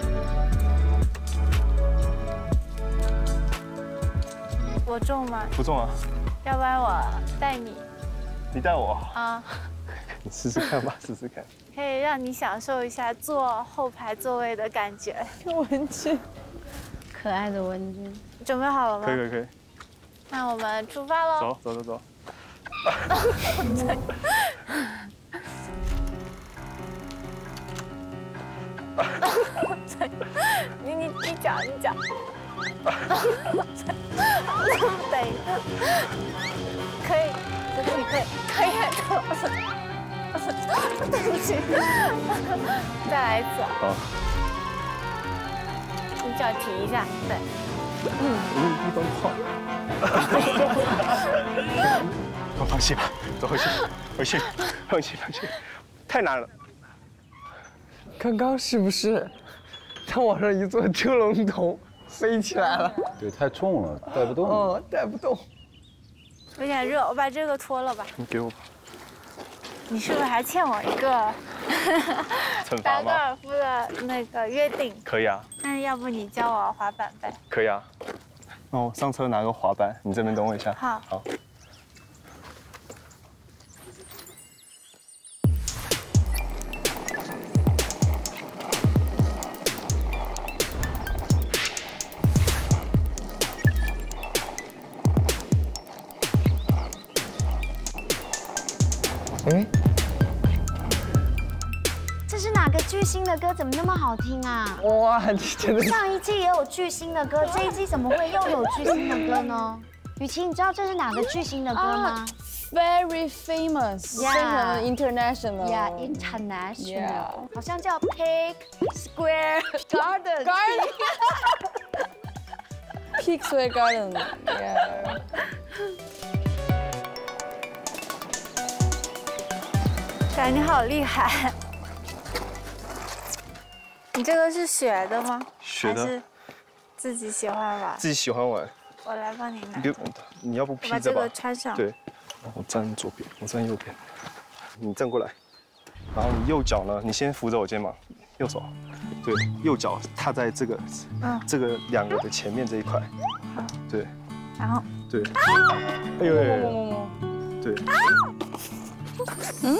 我重吗？ 不重啊。 要不然我带你。 你带我？ 啊。 你试试看吧，试试看。 可以让你享受一下坐后排座位的感觉。 文具， 可爱的文具。 准备好了吗？ 可以可以可以。 那我们出发喽！ 走走走走。 你你你讲你讲。等一下，可以，可以可以可以可以。对不起，再来一次。 好。 你脚提一下，对。 嗯，一般快。我放弃吧，走回去，回去，放弃放弃，太难了。 刚刚是不是他往上一坐，青龙头飞起来了？ 对，太重了，带不动。 哦，带不动。 有点热，我把这个脱了吧。 你给我吧。 你是不是还欠我一个惩罚吗？ 打高尔夫的那个约定？ 可以啊。 那要不你教我滑板呗？ 可以啊。那我上车拿个滑板，你这边等我一下。 好。 好。 哎，这是哪个巨星的歌？怎么那么好听啊？ 哇，你真的！ 上一季也有巨星的歌，这一季怎么会又有巨星的歌呢？雨晴，你知道这是哪个巨星的歌吗 ？Very famous， 非常的 international。Yeah， international， 好像叫 Pig Square Garden。 Pig Square Garden。Yeah。 感觉你好厉害！你这个是学的吗？ 学的。 还是自己喜欢玩？ 自己喜欢玩。 我来帮你拿。 你别，你要不披着吧？ 把这个穿上。 对，我站左边，我站右边。你站过来，然后你右脚呢，你先扶着我肩膀，右手，对，右脚踏在这个，嗯，这个两个的前面这一块。 好。 对。 然后。 对。哎呦哎呦。对。嗯，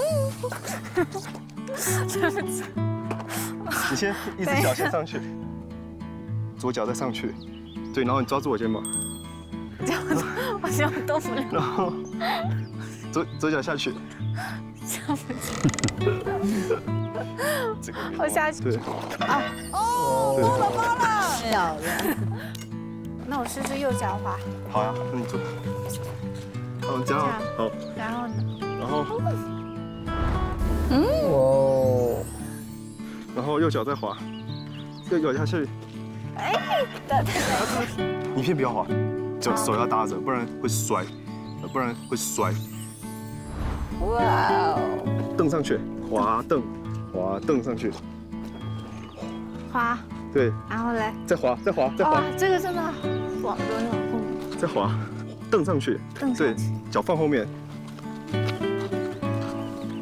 对不起。你先一只脚先上去，左脚再上去，对，然后你抓住我肩膀， 我现在动不了。 然后左左脚下去， 下不去。 这个我下去。 对。 啊哦， 对包了包了， 漂亮。 那我试试右脚滑。 好呀，那你做。好，这样好。 然后呢？ 然后， 嗯，哦， 然后右脚再滑，右脚下去。 哎，对对对。 你先不要滑，就手要搭着，不然会摔，不然会摔。 哇哦！ 蹬上去，滑蹬，滑蹬上去。 滑。 对。 然后嘞？ 再滑，再滑，再滑。 哇，这个真的往多往后面。 再滑，蹬上去。 蹬上去。 对，脚放后面。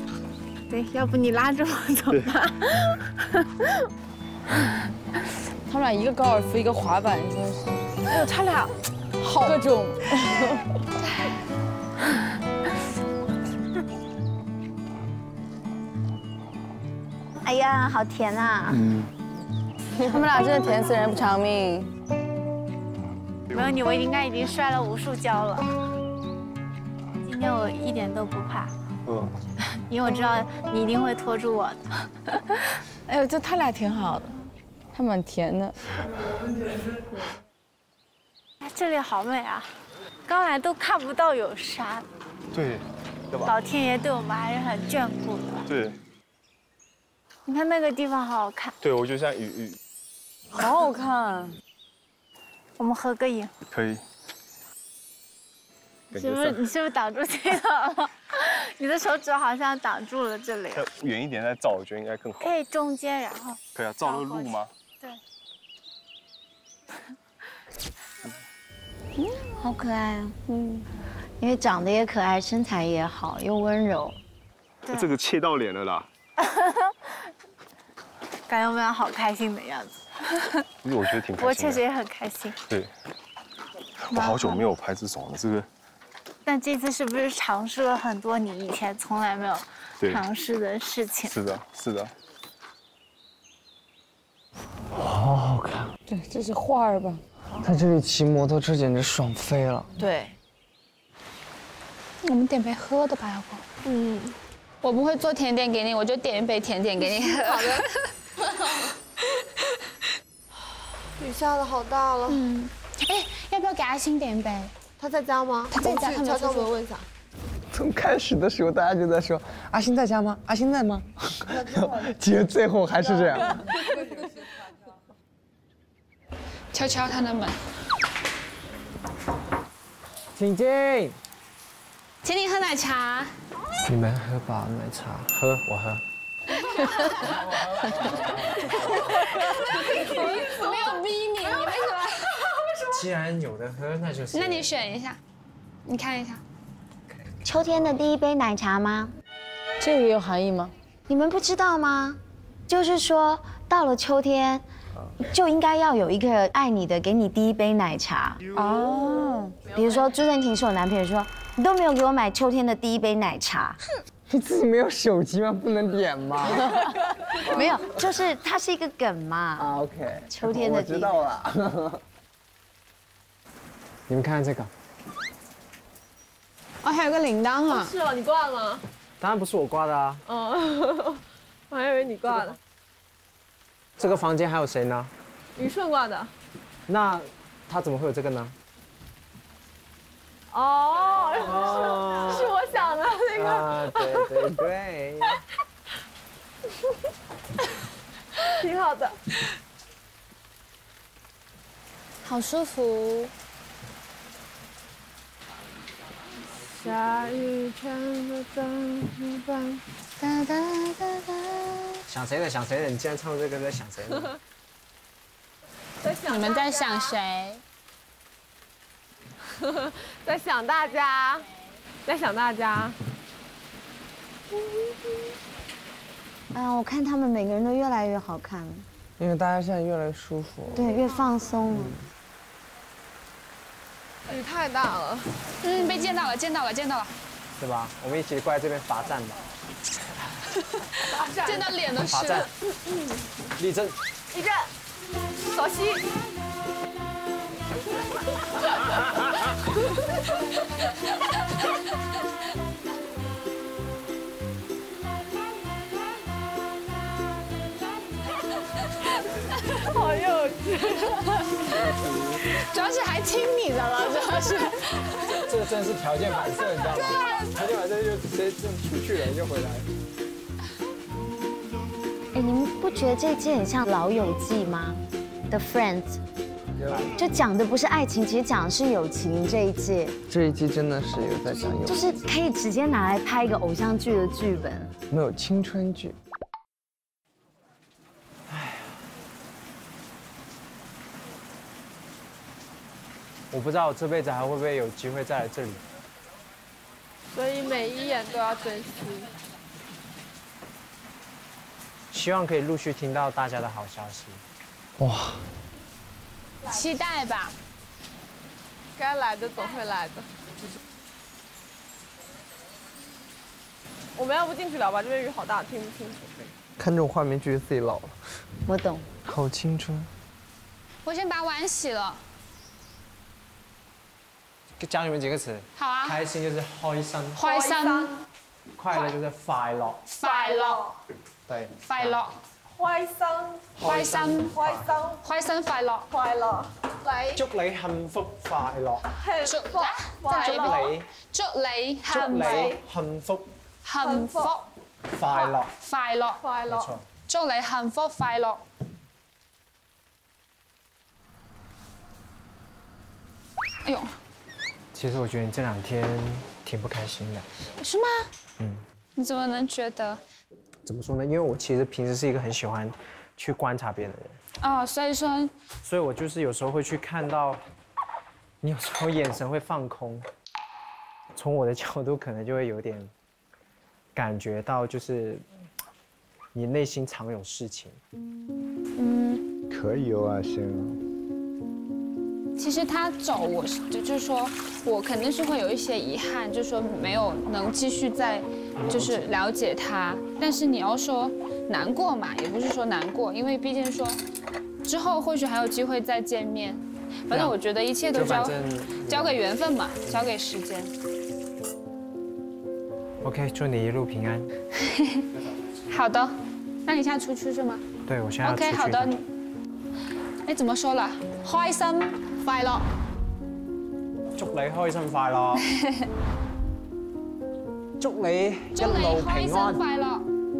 对，要不你拉着我走吧。 他们俩一个高尔夫，一个滑板，真的是。 哎呦，他俩好各种。 哎呀，好甜啊！ 嗯，他们俩真的甜死人不偿命。 没有你，我应该已经摔了无数跤了。今天我一点都不怕， 嗯， 因为我知道你一定会拖住我的。 哎呦，这他俩挺好的，还蛮甜的。 这里好美啊！刚来都看不到有山。 对，对吧？ 老天爷对我们还是很眷顾的。 对。 你看那个地方好好看。 对，我觉得像雨雨。 好好看。 我们合个影。 可以。 是不是你是不是挡住这个了？你的手指好像挡住了这里。 远一点再照，我觉得应该更好。 可以中间，然后。 可以啊，照那个路吗？ 对。 嗯，好可爱啊！嗯，因为长得也可爱，身材也好，又温柔。 这个切到脸了啦。 感觉我们好开心的样子。 因为我觉得挺开心的。 我确实也很开心。 对。我好久没有拍这种了，这个。 但这次是不是尝试了很多你以前从来没有尝试的事情？ 是的，是的。 好好看。 对，这是画儿吧？ 在这里骑摩托车简直爽飞了。 对。我们点杯喝的吧，要不？嗯。我不会做甜点给你，我就点一杯甜点给你。 好的。雨下的好大了。 嗯。哎，要不要给阿星点一杯？ 他在家吗？ 他在家，他悄悄门问一下。 从开始的时候，大家就在说阿星在家吗？阿星在吗？结果最后还是这样。 敲敲他的门。 请进。 请你喝奶茶。 你们喝吧，奶茶。喝，我喝。 我没有逼你，你为什么？ 既然有的喝，那就是。 那你选一下，你看一下。 秋天的第一杯奶茶吗？ 这个也有含义吗？ 你们不知道吗？就是说，到了秋天，就应该要有一个爱你的给你第一杯奶茶。哦。比如说朱正廷是我男朋友，说你都没有给我买秋天的第一杯奶茶。 你自己没有手机吗？不能点吗？ 没有，就是它是一个梗嘛。 啊 ，OK。 秋天的我知道了。你们看看这个。 哦，还有个铃铛啊！ 是哦，你挂了吗？ 当然不是我挂的啊。 哦，我还以为你挂的。 这个房间还有谁呢？ 于顺挂的。 那他怎么会有这个呢？ 哦，是是我想的那个。 啊，对对对。 挺好的。 好舒服。 下雨天的灯光。 哒哒哒哒。 想谁呢？想谁呢？你既然唱这个，在想谁呢？ 在想。 你们在想谁？ 在想大家，在想大家。 哎呀，我看他们每个人都越来越好看了。 因为大家现在越来越舒服。 对，越放松了。 雨太大了。 嗯，被见到了，见到了，见到了。 对吧？我们一起过来这边罚站吧。 见到脸都湿了。 罚站。立正。 立正。稍息。好幼稚， 主要是还听你的了，主要是。 这这真是条件反射，你知道吗？条件反射就直接就出去了，就回来了。 哎，你们不觉得这季很像《老友记》吗？ The Friends， 就讲的不是爱情，其实讲的是友情。这一季， 这一季真的是有在讲友情， 就是可以直接拿来拍一个偶像剧的剧本， 没有青春剧。哎，我不知道我这辈子还会不会有机会再来这里， 所以每一眼都要珍惜。 希望可以陆续听到大家的好消息。哇， 期待吧。 该来的总会来的。我们要不进去聊吧，这边雨好大，听不清楚。 看这种画面觉得自己老了。 我懂。 好青春。 我先把碗洗了。 教你们几个词。 好啊。 开心就是開心。 開心。 快樂就是快樂。 快樂。 對。 快樂。 開心。 開心。 開心。 開心快樂。 快樂。嚟。 祝你幸福快樂。 祝啊！ 祝你。 祝你祝你幸福。 幸福。 快樂。 快樂。 快樂。 祝你幸福快樂。哎呦。 其实我觉得你这两天挺不开心的。 是吗？ 嗯。 你怎么能觉得？ 怎么说呢？因为我其实平时是一个很喜欢去观察别人的人。 哦，所以说。 所以我就是有时候会去看到，你有时候眼神会放空。从我的角度，可能就会有点感觉到，就是你内心藏有事情。 嗯。 可以哦，阿星。 其实他走，我是就就是说，我肯定是会有一些遗憾，就是说没有能继续再就是了解他。但是你要说难过嘛，也不是说难过，因为毕竟说之后或许还有机会再见面。反正我觉得一切都交交给缘分嘛，交给时间。 OK， 祝你一路平安。 好的，那你现在出去是吗？ 对，我现在要出去。 OK， 好的。哎，怎么说了？開心快樂。 祝你開心快樂。祝你一路平安。 快樂。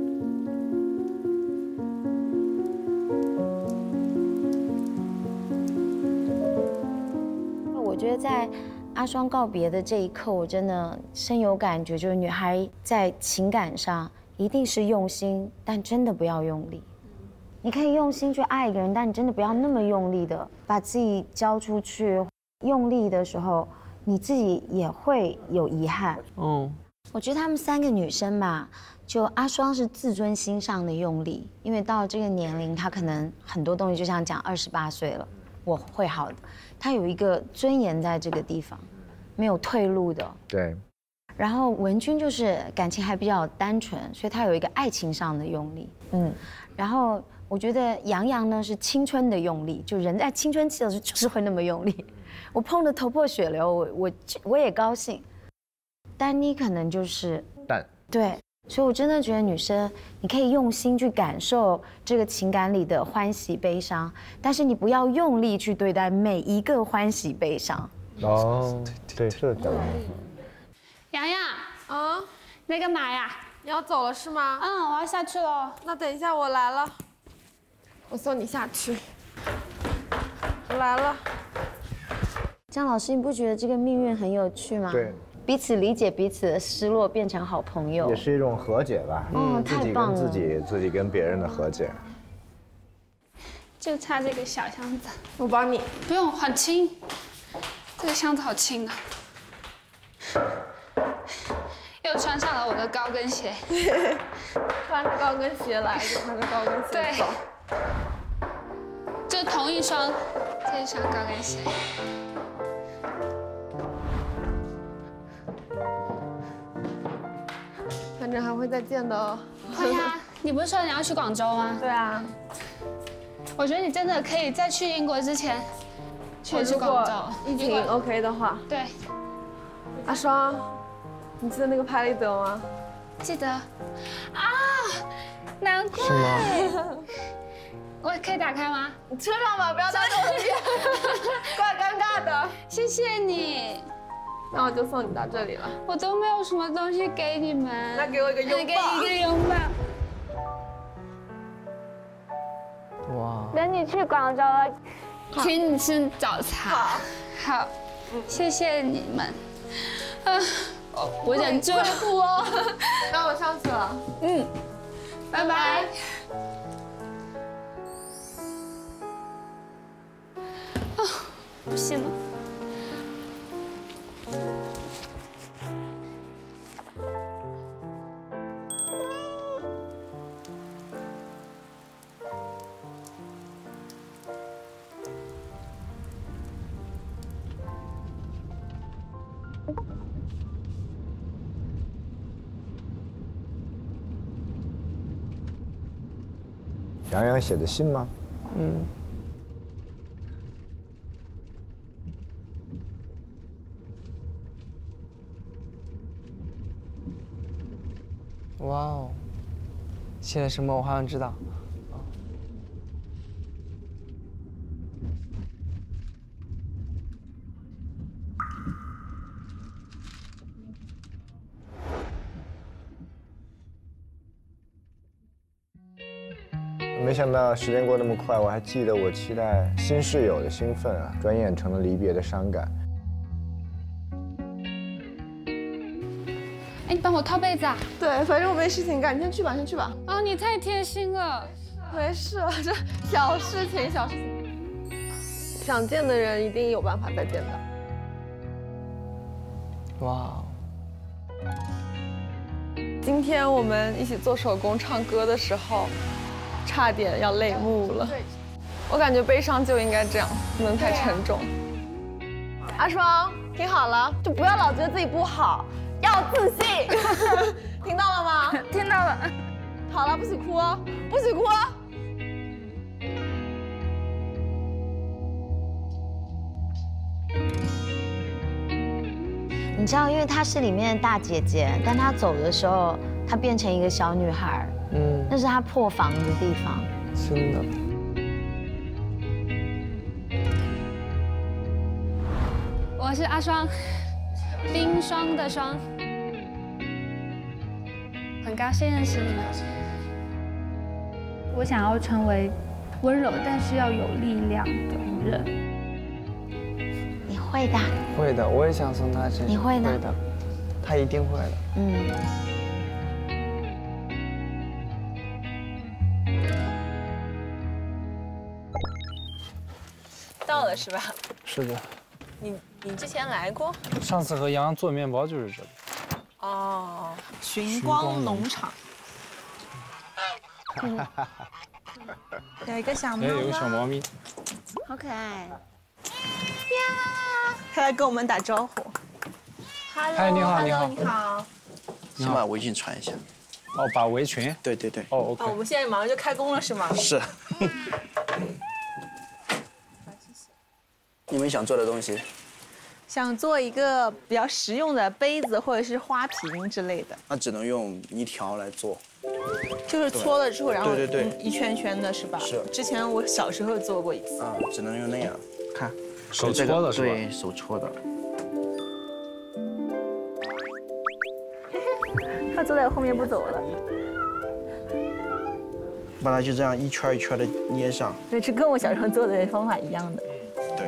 我觉得在阿双告别的这一刻，我真的深有感觉，就是女孩在情感上一定是用心，但真的不要用力。你可以用心去爱一个人，但你真的不要那么用力的把自己交出去。用力的时候，你自己也会有遗憾。嗯，我觉得她们三个女生吧，就阿双是自尊心上的用力，因为到了这个年龄，她可能很多东西就像讲二十八岁了，我会好的。她有一个尊严在这个地方，没有退路的。 对。 然后文君就是感情还比较单纯，所以她有一个爱情上的用力。嗯，然后。我觉得杨洋呢是青春的用力，就人在青春期的时候就是会那么用力。我碰得头破血流，我我我也高兴。丹妮可能就是淡， 对，所以我真的觉得女生你可以用心去感受这个情感里的欢喜悲伤，但是你不要用力去对待每一个欢喜悲伤。 哦，对，是的。 洋洋啊，你在干嘛呀？ 你要走了是吗？ 嗯，我要下去了。 那等一下我来了。我送你下去，我来了。 张老师，你不觉得这个命运很有趣吗？ 对， 彼此理解彼此的失落，变成好朋友， 也是一种和解吧。 嗯， 自己跟自己，自己跟别人的和解。 就差这个小箱子， 我帮你。 不用，很轻。这个箱子好轻啊。又穿上了我的高跟鞋。 穿着高跟鞋来，就穿着高跟鞋走。 就同一双，这一双高跟鞋。 反正还会再见的。 会呀，你不是说你要去广州吗？ 对啊。 我觉得你真的可以在去英国之前去一次广州。 疫情 OK 的话。 对。 阿双。你记得那个拍立得吗？ 记得，啊，难怪。 是吗？ 我可以打开吗？ 你吃上吧，不要当着我面，怪尴尬的。 谢谢你。 那我就送你到这里了。 我都没有什么东西给你们。 那给我一个拥抱。 给一个拥抱。哇。 等你去广州了，请你吃早餐。好。好。谢谢你们。啊。我忍住了。 哭哦。那我上去了。 嗯，拜拜。啊，不行了。 杨洋写的信吗？ 嗯。哇哦，写的什么？我好像知道。 没想到时间过那么快，我还记得我期待新室友的兴奋啊，转眼成了离别的伤感。 哎，你帮我套被子啊？ 对，反正我没事情干，你先去吧，先去吧。 哦，你太贴心了。 没事，这小事情，小事情。想见的人一定有办法再见到。 哇。 今天我们一起做手工唱歌的时候，差点要泪目了。我感觉悲伤就应该这样，不能太沉重。阿双，听好了，就不要老觉得自己不好，要自信。听到了吗？ 听到了。 好了，不许哭哦，不许哭哦。 你知道，因为她是里面的大姐姐，但她走的时候，她变成一个小女孩。嗯，那是她破防的地方。 真的。 我是阿双，冰霜的霜。很高兴认识你们。 我想要成为温柔但是要有力量的人。 你会的。 会的，我也想送他这个。 你会的。 会的，他一定会的。 嗯。 到了是吧？ 是的。 你你之前来过？ 上次和杨洋做面包就是这里。 哦， 寻光农场。 嗯，有一个小猫。 哎，有个小猫咪， 好可爱。 呀，它来跟我们打招呼。 嗨，你好，你好， 你好。 先把围裙穿一下。 哦，把围裙。 对对对。 哦 ，OK。 哦，我们现在马上就开工了，是吗？ 是。你们想做的东西？ 想做一个比较实用的杯子或者是花瓶之类的。 那只能用一条来做。 就是搓了之后，然后对对对， 一圈圈的是吧？ 是。 之前我小时候做过一次。 啊，只能用那样。看， 手搓的是吧？ 对，手搓的。 他坐在后面不走了。 把它就这样一圈一圈的捏上。 对，是跟我小时候做的方法一样的。 对。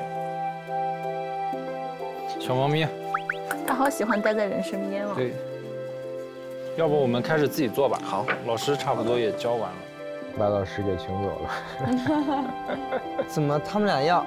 小猫咪。 他好喜欢待在人身边哦。 对。要不我们开始自己做吧？ 好， 老师差不多也教完了， 把老师给请走了。 怎么他们俩要？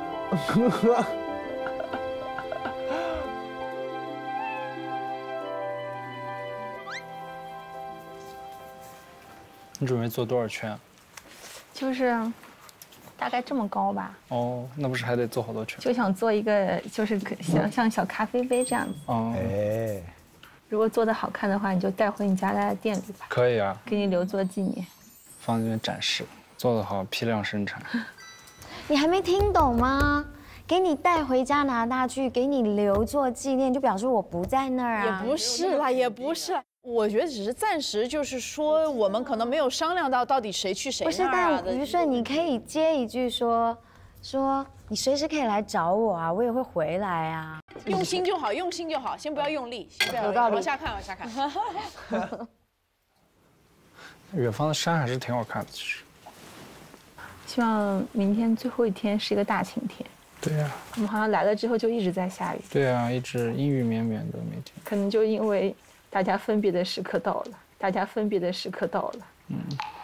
你准备做多少圈？ 就是大概这么高吧。 哦，那不是还得做好多圈？ 就想做一个，就是像像小咖啡杯这样子。 哦。 哎。 如果做的好看的话，你就带回你家来的店里吧。 可以啊， 给你留作纪念， 放这边展示。做得好，批量生产。 你还没听懂吗？给你带回加拿大去，给你留作纪念，就表示我不在那儿啊。也不是啦，也不是。我觉得只是暂时，就是说我们可能没有商量到到底谁去谁那儿啊。 不是，但于顺，你可以接一句说说。你随时可以来找我啊，我也会回来啊。 用心就好，用心就好，先不要用力，先不要用力。往下看，往下看。 远方的山还是挺好看的，其实。 希望明天最后一天是一个大晴天。 对呀。 我们好像来了之后就一直在下雨。 对呀，一直阴雨绵绵的每天。 可能就因为大家分别的时刻到了，大家分别的时刻到了。嗯。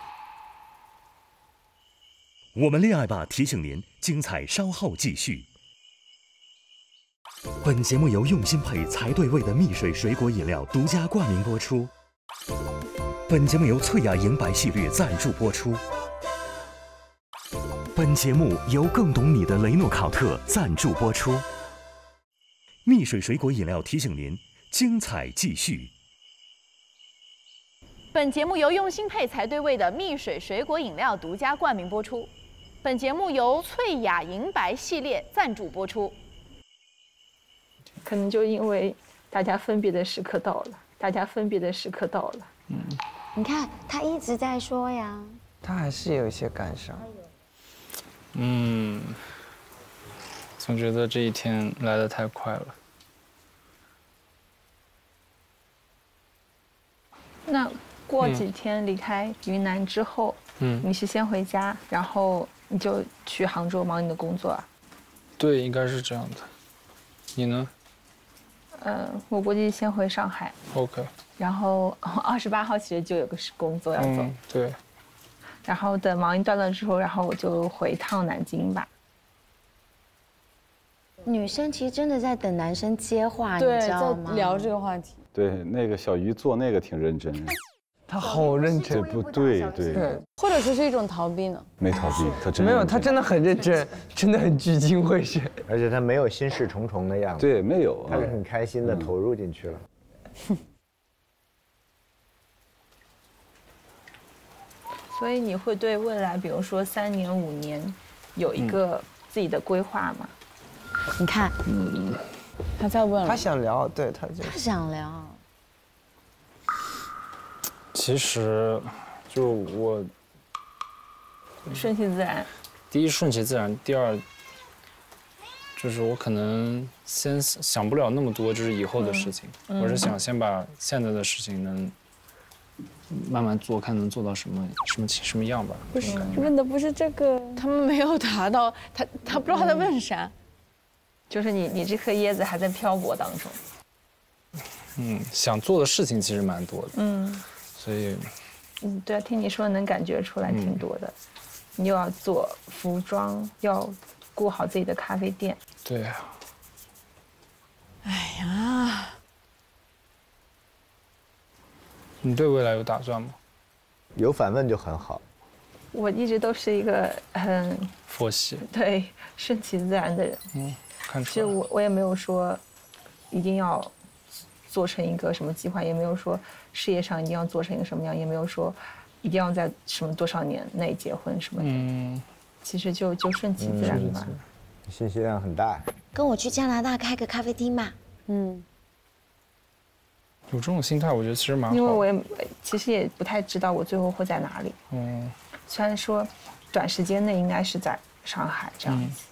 我们恋爱吧提醒您，精彩稍后继续。本节目由用心配才对味的蜜水水果饮料独家冠名播出。本节目由翠雅银白系列赞助播出。本节目由更懂你的雷诺考特赞助播出。蜜水水果饮料提醒您，精彩继续。 本节目由用心配才对味的蜜水水果饮料独家冠名播出。本节目由翠雅银白系列赞助播出。 可能就因为大家分别的时刻到了，大家分别的时刻到了。 嗯，你看他一直在说呀， 他还是有一些感伤。 嗯，总觉得这一天来得太快了。 那过几天离开云南之后，嗯，你是先回家，然后你就去杭州忙你的工作啊？ 对，应该是这样的。你呢？ 呃，我估计先回上海。 OK。 然后二十八号其实就有个工作要走。 嗯，对。 然后等忙一段了之后，然后我就回趟南京吧。 女生其实真的在等男生接话，你知道吗？ 在聊这个话题。 对，那个小鱼做那个挺认真。 他好认真。 这不对，对。 或者说是一种逃避呢？ 没逃避，他真没有，他真的很认真，真的很聚精会神， 而且他没有心事重重的样子。 对，没有， 他是很开心的投入进去了。 所以你会对未来，比如说三年、五年，有一个自己的规划吗？ 你看， 嗯，他在问， 他想聊，对他就他想聊。 其实，就我顺其自然。 第一顺其自然，第二就是我可能先想不了那么多，就是以后的事情。嗯、我是想先把现在的事情能慢慢做，看能做到什么什么什么样吧。 不是问的不是这个， 他们没有达到，他他不知道他在问啥。 嗯、就是你你这颗椰子还在漂泊当中。 嗯，想做的事情其实蛮多的。 嗯。 所以， 嗯，对啊，听你说能感觉出来挺多的。嗯、你又要做服装，要顾好自己的咖啡店。 对啊。 哎呀， 你对未来有打算吗？ 有反问就很好。 我一直都是一个很佛系， 对，顺其自然的人。 嗯，看出来。 其实我我也没有说一定要做成一个什么计划，也没有说事业上一定要做成一个什么样，也没有说一定要在什么多少年内结婚什么的。嗯，其实就就顺其自然吧。 嗯、信息量很大。 跟我去加拿大开个咖啡厅吧。嗯。 有这种心态，我觉得其实蛮好。 因为我也其实也不太知道我最后会在哪里。嗯。虽然说短时间内应该是在上海这样子。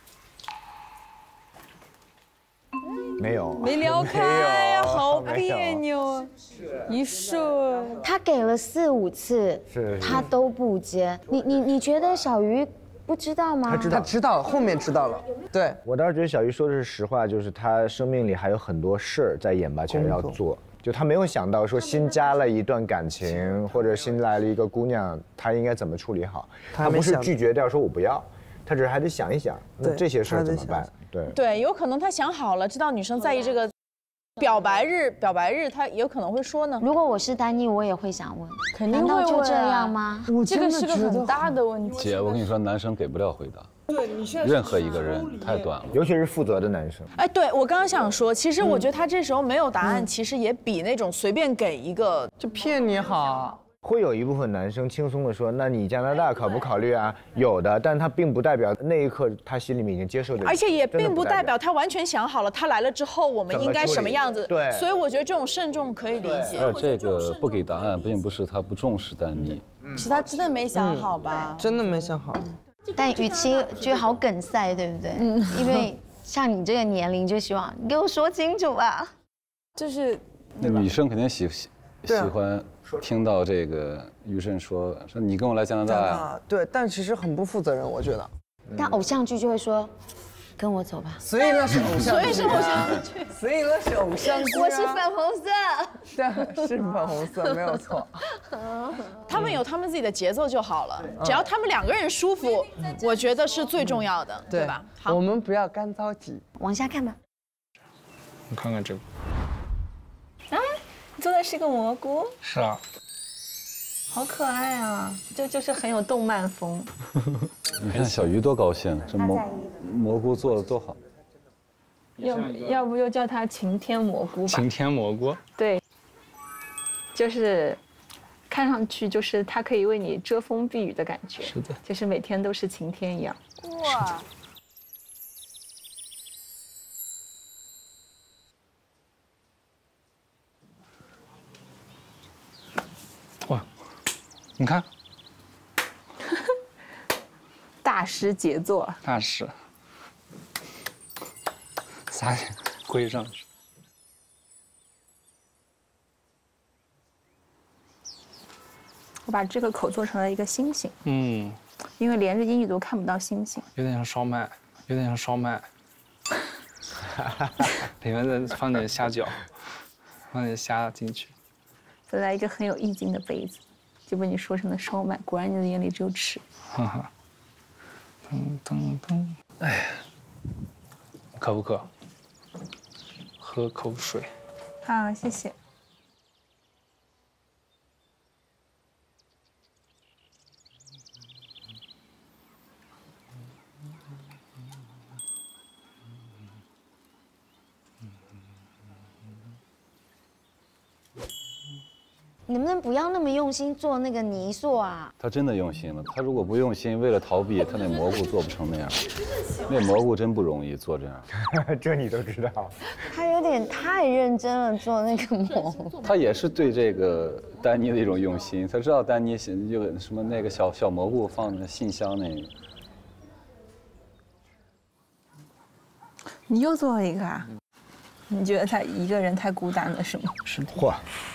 嗯、没有。 没聊开呀，好别扭啊！一瞬， 他给了四五次， 是他都不接。你你你觉得小鱼不知道吗？ 他知道，他知道，后面知道了。对， 我倒是觉得小鱼说的是实话，就是他生命里还有很多事儿在眼巴前要做。就他没有想到说新加了一段感情，或者新来了一个姑娘，他应该怎么处理好？他不是拒绝掉说我不要，他只是还得想一想，那这些事儿怎么办？对对，有可能他想好了，知道女生在意这个表白日，表白日他有可能会说呢。 如果我是丹妮，我也会想问， 肯定会就这样吗？ 这个是个很大的问题。 姐，我跟你说，男生给不了回答。对，你现在任何一个人太短了， 尤其是负责的男生。 哎，对我刚刚想说，其实我觉得他这时候没有答案，嗯、其实也比那种随便给一个就骗你好。 会有一部分男生轻松的说：“那你加拿大考不考虑啊？”有的，但他并不代表那一刻他心里面已经接受的， 而且也并不代表他完全想好了，他来了之后我们应该什么样子。 对， 所以我觉得这种慎重可以理解。 而这个不给答案，并不是他不重视丹妮， 是他真的没想好吧？ 嗯、真的没想好。 但与其觉得好梗塞，对不对？嗯，因为像你这个年龄，就希望你给我说清楚吧。 就是， 那女生肯定喜喜喜欢听到这个余震说说你跟我来加拿大呀。 对，但其实很不负责任，我觉得。 但偶像剧就会说，跟我走吧。 所以那是偶像剧， 所以是偶像剧， 所以那是偶像剧。 我是粉红色。 对，是粉红色，没有错。 他们有他们自己的节奏就好了，只要他们两个人舒服，我觉得是最重要的，对吧？ 好，我们不要干着急， 往下看吧。 你看看这个。 啊，你做的是个蘑菇。 是啊。 好可爱啊，就就是很有动漫风。 你看小鱼多高兴，这蘑蘑菇做的多好。 要要不就叫它晴天蘑菇吧。 晴天蘑菇。 对。就是看上去就是它可以为你遮风避雨的感觉。 是的， 就是每天都是晴天一样。哇！ 哇，你看， 大师杰作。 大师，撒点灰上去。 我把这个口做成了一个星星。 嗯， 因为连着英语都看不到星星。 有点像烧麦，有点像烧麦。里面再放点虾饺，放点虾进去。 本来一个很有意境的杯子，就被你说成了烧麦。果然你的眼里只有吃。 哈哈。噔噔噔，哎呀，渴不渴？喝口水。 好，谢谢。 你能不能不要那么用心做那个泥塑啊？ 他真的用心了。他如果不用心，为了逃避，他那蘑菇做不成那样。那蘑菇真不容易做这样。 这你都知道。 他有点太认真了，做那个蘑菇。 他也是对这个丹妮的一种用心。他知道丹妮喜就什么那个小小蘑菇放在信箱那个。 你又做了一个啊？你觉得他一个人太孤单了是吗？ 是。 嚯！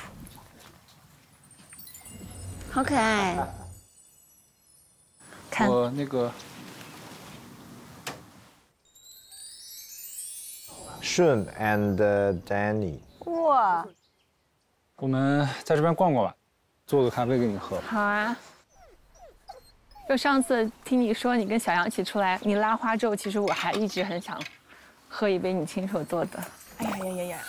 好可爱。 看我那个顺 and Danny。 哇！ 我们在这边逛逛吧，做个咖啡给你喝。 好啊。就上次听你说你跟小杨一起出来，你拉花之后，其实我还一直很想喝一杯你亲手做的。哎呀呀呀呀！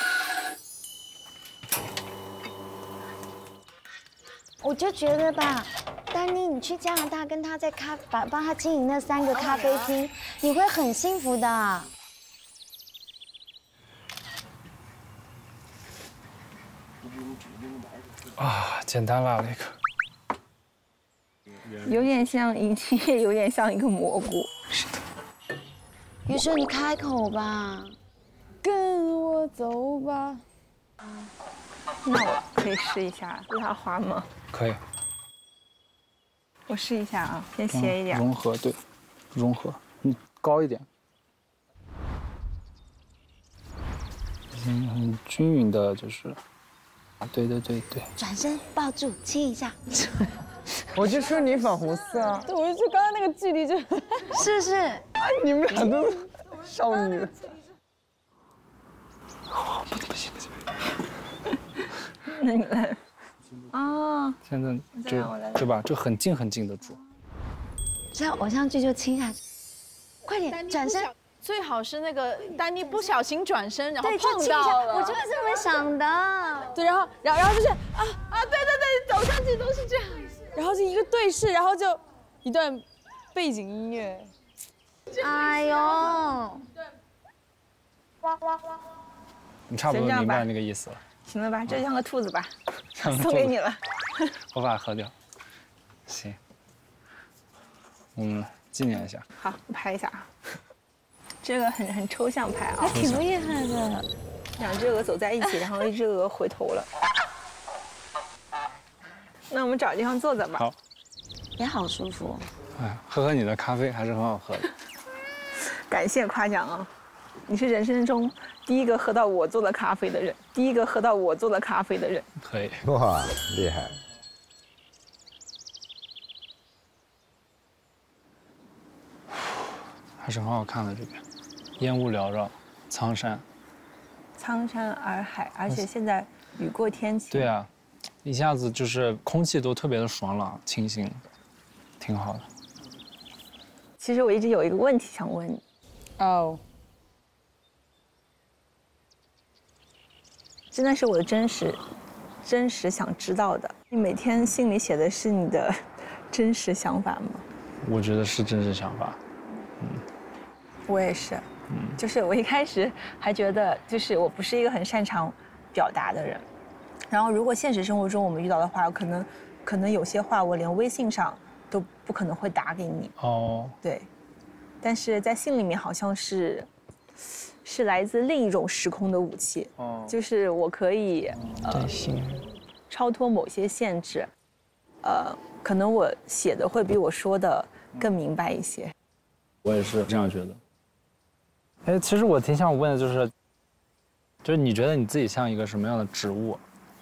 我就觉得吧，丹妮，你去加拿大跟他在咖把帮他经营那三个咖啡厅，你会很幸福的。 啊，简单了那个。 有点像银杏，也有点像一个蘑菇。 是的。 于是你开口吧， 跟我走吧。 那我可以试一下拉花吗？ 可以。 我试一下啊，先斜一点。 融合，对，融合，你高一点。嗯，很均匀的，就是，啊，对对对对。 转身抱住亲一下。 我就说你粉红色啊。 对，我就说刚刚那个距离就， 是是。 哎，你们俩都少女。 哦，不不行不行。 那你来。哦。 现在就对吧？就很近很近的住。 这样偶像剧就亲下去，快点转身。 最好是那个丹妮不小心转身，然后对， 碰到了。 我就是这么想的。 对，然后，然后，然后就是啊啊，对对对，走上去都是这样。 然后就一个对视，然后就一段背景音乐。 哎呦！ 你差不多明白那个意思了。 行了吧，这像个兔子吧， 送给你了。 我把它喝掉。行。嗯，纪念一下。 好，我拍一下啊。这个很很抽象拍啊， 还挺厉害的。 两只鹅走在一起，然后一只鹅回头了。那我们找地方坐坐吧。 好。 也好舒服。 哎，喝喝你的咖啡还是很好喝的。 感谢夸奖啊！你是人生中第一个喝到我做的咖啡的人，第一个喝到我做的咖啡的人。 可以。 哇，厉害！ 还是很好看的这边，烟雾缭绕，苍山。 苍山洱海，而且现在雨过天晴。 对啊，一下子就是空气都特别的爽朗、清新，挺好的。 其实我一直有一个问题想问你。 哦。 真的是我的真实、真实想知道的。你每天信里写的是你的真实想法吗？ 我觉得是真实想法。嗯。 我也是。嗯。就是我一开始还觉得，就是我不是一个很擅长表达的人。 然后如果现实生活中我们遇到的话，可能可能有些话我连微信上都不可能会打给你。 哦， 对，但是在心里面好像是是来自另一种时空的武器。哦，就是我可以对信超脱某些限制，呃，可能我写的会比我说的更明白一些。 我也是这样觉得。哎，其实我挺想问的就是，就是你觉得你自己像一个什么样的植物？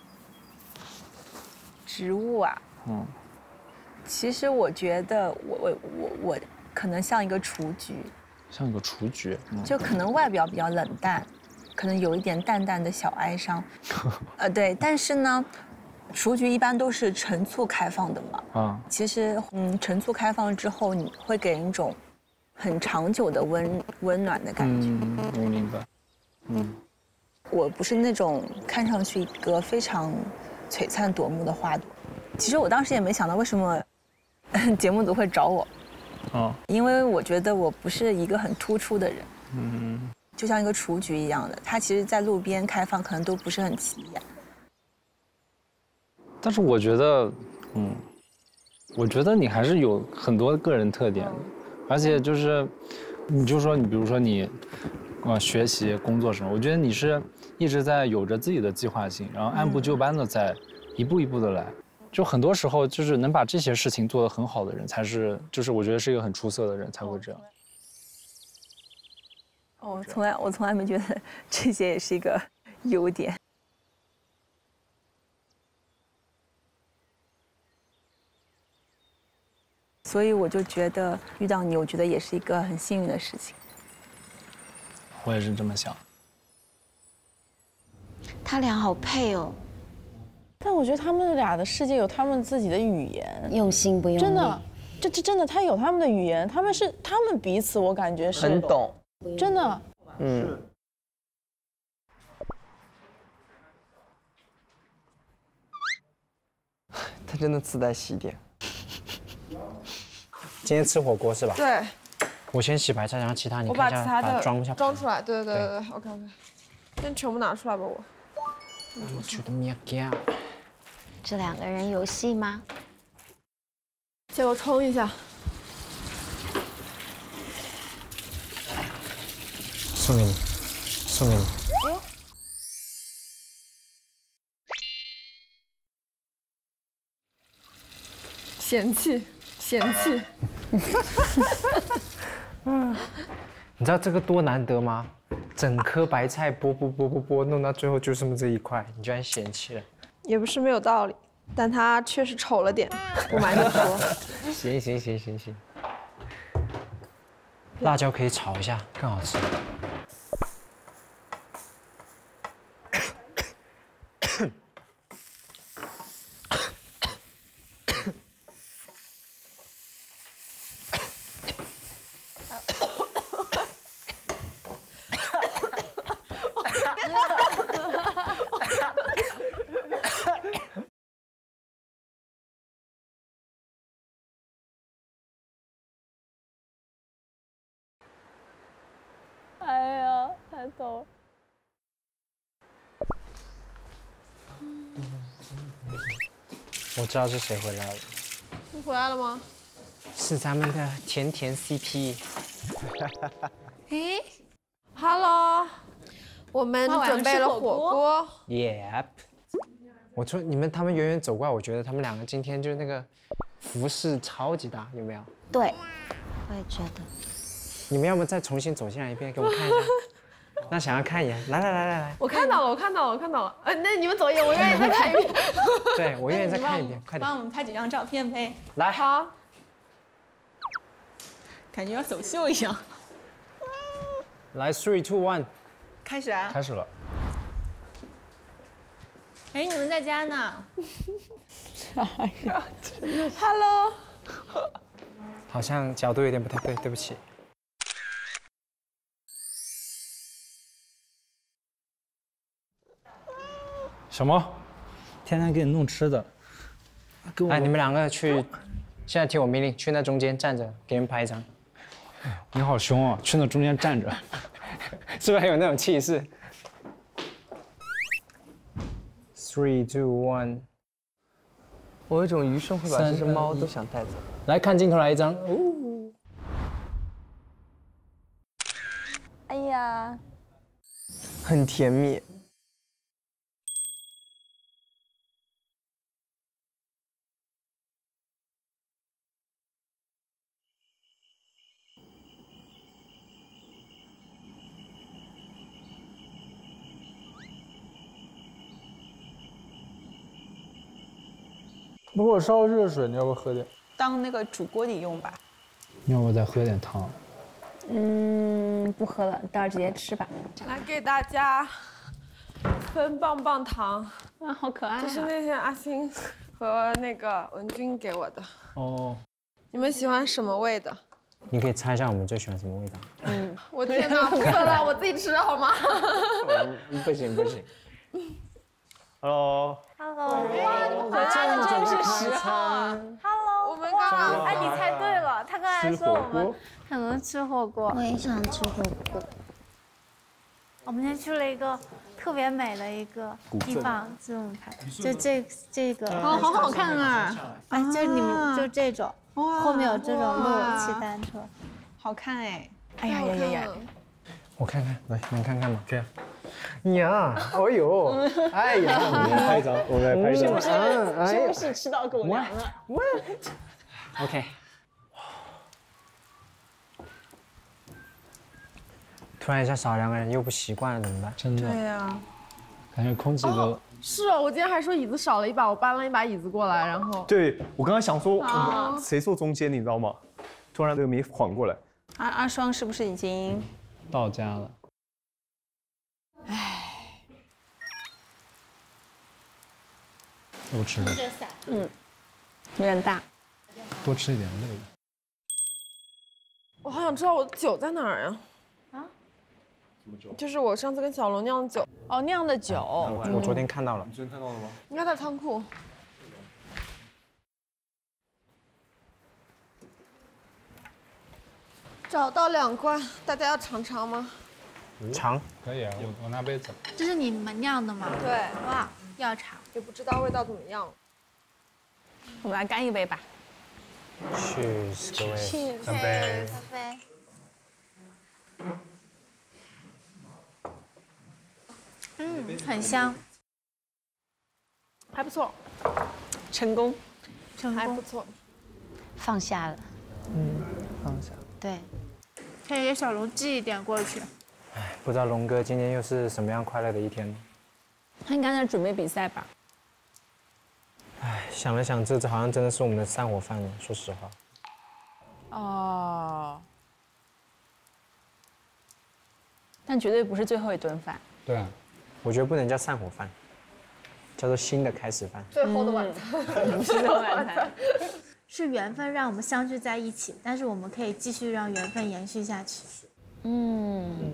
植物啊， 嗯， 其实我觉得我我我我可能像一个雏菊， 像一个雏菊，嗯、 就可能外表比较冷淡，可能有一点淡淡的小哀伤，呃，对，但是呢，雏菊一般都是陈簇开放的嘛，啊，其实嗯，陈簇开放之后，你会给人一种很长久的温温暖的感觉。 嗯，我明白，嗯， 我不是那种看上去一个非常璀璨夺目的花朵。其实我当时也没想到为什么节目组会找我，哦，因为我觉得我不是一个很突出的人，嗯，就像一个雏菊一样的，它其实在路边开放可能都不是很起眼。 但是我觉得，嗯，我觉得你还是有很多个人特点的，而且就是，你就说你比如说你，呃，学习、工作什么，我觉得你是一直在有着自己的计划性，然后按部就班的在一步一步的来。就很多时候，就是能把这些事情做得很好的人，才是，就是我觉得是一个很出色的人才会这样。 哦，从来我从来没觉得这些也是一个优点。所以我就觉得遇到你，我觉得也是一个很幸运的事情。 我也是这么想。 他俩好配哦。 但我觉得他们俩的世界有他们自己的语言， 用心不用力。 真的，这这真的，他有他们的语言，他们是他们彼此，我感觉是很懂， 真的。 嗯。他真的自带洗点。 今天吃火锅是吧？ 对。 我先洗白菜，然后其他你我看一下， 把其他的装一下。 装出来，对对对对 ，OK OK。先全部拿出来吧，我。 我觉得没干。 这两个人有戏吗？ 借我冲一下。 送给你，送给你。 嫌弃，嫌弃。 嗯，你知道这个多难得吗？整颗白菜剥剥剥剥剥，弄到最后就这么这一块，你居然嫌弃了？ 也不是没有道理，但它确实丑了点，不瞒你说。 行行行行行，辣椒可以炒一下，更好吃。 哎呀，太逗了！ 我知道是谁回来了。 你回来了吗？ 是咱们的甜甜 C P。 哎 ，Hello， 我们准备了火锅。 Yep。我说你们他们远远走过来，我觉得他们两个今天就是那个服饰超级搭，有没有？ 对，我也觉得。 你们要不再重新走进来一遍，给我看一下？那想要看一眼，来来来来来。 我看到了，我看到了，我看到了。呃，那你们走一眼，我愿意再看一遍。 对，我愿意再看一遍，快点。 帮我们拍几张照片呗。 来。 好。 感觉要走秀一样。 来 ，three two one， 开始啊。 开始了。 哎，你们在家呢？ 啥呀 ？Hello。 好像角度有点不太对，对不起。 什么？天天给你弄吃的。 哎，你们两个去，现在听我命令，去那中间站着，给人拍一张。 你好凶啊！去那中间站着， 是不是很有那种气势 Three, two, one。 我有一种余生会把这只猫都想带走。 来看镜头，来一张。哦。 哎呀， 很甜蜜。 不过我烧热水，你要不要喝点？ 当那个煮锅底用吧。 要不再喝点汤？ 嗯，不喝了，待会儿直接吃吧。 来给大家分棒棒糖啊，好可爱、啊！ 这是那天阿星和那个文君给我的。 哦。 你们喜欢什么味的？ 你可以猜一下我们最喜欢什么味道。 嗯，我天哪，不喝了，我自己吃好吗？ 不行不行。Hello。 Hello。 哇，你们回来了，真是时候。Hello。我们刚刚，哎，你猜对了，他刚才说我们可能吃火锅。 我也想吃火锅。我们今天去了一个特别美的一个地方，自助牌，就这这个。 哦，好好看啊！ 哎，就你们就这种，后面有这种路骑单车， 好看哎！ 哎呀呀呀呀！ 我看看，来，能看看吗？这样。呀，哦呦，哎呀，我们拍一张，我们来拍一张。 嗯，是不是吃到狗粮了 ？OK。突然一下少两个人，又不习惯了，怎么办？ 真的。 对呀。 感觉空气都。 是哦，我今天还说椅子少了一把，我搬了一把椅子过来，然后。 对，我刚刚想说，我们谁坐中间，你知道吗？突然这个没缓过来。 阿阿双是不是已经到家了？ 唉。 多吃了。 嗯，有点大。 多吃一点累了。 我好想知道我的酒在哪儿呀？啊？什么酒？就是我上次跟小龙酿的酒。 哦，酿的酒。 我昨天看到了。 你昨天看到了吗？ 应该在仓库。找到两罐，大家要尝尝吗？ 尝。 可以啊，我我拿杯子。 这是你们酿的吗？ 对。 哇，要尝。 也不知道味道怎么样。 我们来干一杯吧。 Cheers， 各位。 Cheers， 干杯。 干杯。嗯，很香。 还不错。 成功。 成功。 还不错。 放下了。 嗯，放下。 对。 可以给小龙寄一点过去。 哎，不知道龙哥今天又是什么样快乐的一天。 他应该在准备比赛吧？ 哎，想了想，这这好像真的是我们的散伙饭了。说实话。 哦。但绝对不是最后一顿饭。 对啊。 我觉得不能叫散伙饭，叫做新的开始饭。 最后的晚餐。 不是最后晚餐。 是缘分让我们相聚在一起，但是我们可以继续让缘分延续下去。 嗯。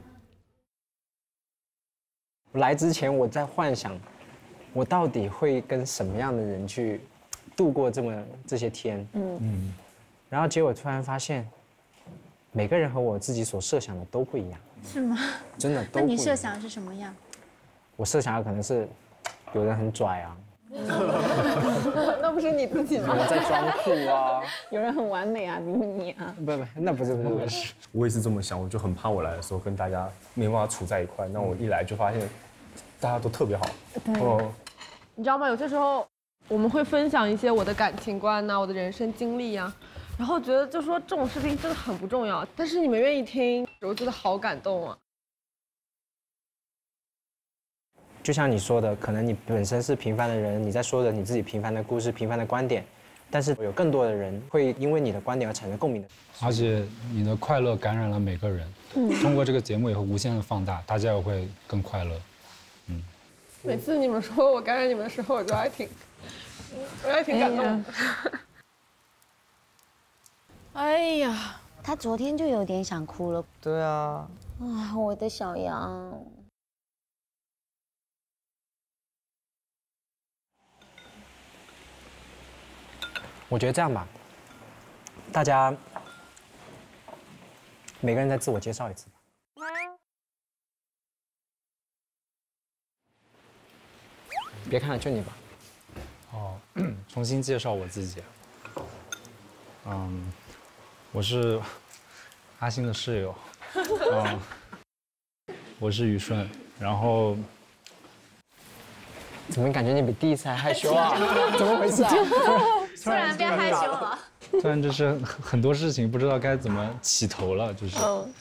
来之前我在幻想，我到底会跟什么样的人去度过这么这些天？嗯嗯。然后结果突然发现，每个人和我自己所设想的都不一样。 是吗？ 真的都不一样。 那你设想是什么样？ 我设想的可能是，有人很拽啊。 那不是你自己吗？ 有人在装酷啊。 有人很完美啊，比你啊。 不不，那不是不是不是。 我也是这么想，我就很怕我来的时候跟大家没办法处在一块。那我一来就发现，大家都特别好。 对。哦。你知道吗？有些时候我们会分享一些我的感情观呐、啊，我的人生经历呀、啊，然后觉得就说这种事情真的很不重要，但是你们愿意听，我觉得好感动啊。 就像你说的，可能你本身是平凡的人，你在说着你自己平凡的故事、平凡的观点，但是有更多的人会因为你的观点而产生共鸣的。 而且你的快乐感染了每个人，嗯，通过这个节目也会无限的放大，大家也会更快乐。嗯。 每次你们说我感染你们的时候，我就还挺，我还挺感动的。 哎呀，他昨天就有点想哭了。 对啊。 啊，我的小羊。 我觉得这样吧，大家每个人再自我介绍一次吧。 别看了，就你吧。 哦，重新介绍我自己。嗯，我是阿星的室友。嗯，我是宇顺，然后。 怎么感觉你比第一次还害羞啊？怎么回事啊？ 突然变害羞了。 突然就是很很多事情不知道该怎么起头了，就是。 嗯。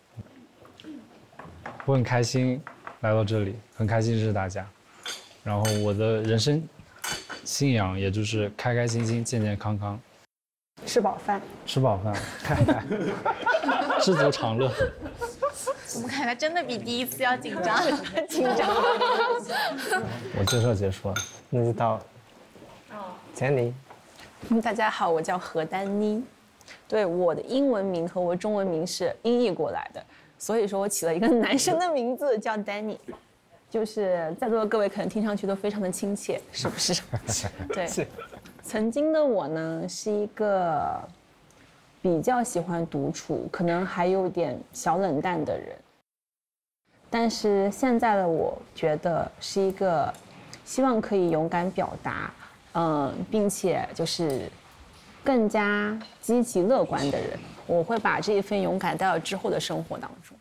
我很开心来到这里，很开心认识大家。然后我的人生信仰也就是开开心心、健健康康， 吃饱饭， 吃饱饭，知足常乐。 我们看他真的比第一次要紧张，紧张。 我介绍结束了， 那就到简妮。 嗯，大家好，我叫何丹妮。对，我的英文名和我中文名是音译过来的，所以说我起了一个男生的名字叫 Danny， 就是在座的各位可能听上去都非常的亲切，是不是？对。是。曾经的我呢，是一个比较喜欢独处，可能还有点小冷淡的人。但是现在的我觉得是一个希望可以勇敢表达，嗯，并且就是更加积极乐观的人。我会把这一份勇敢带到之后的生活当中。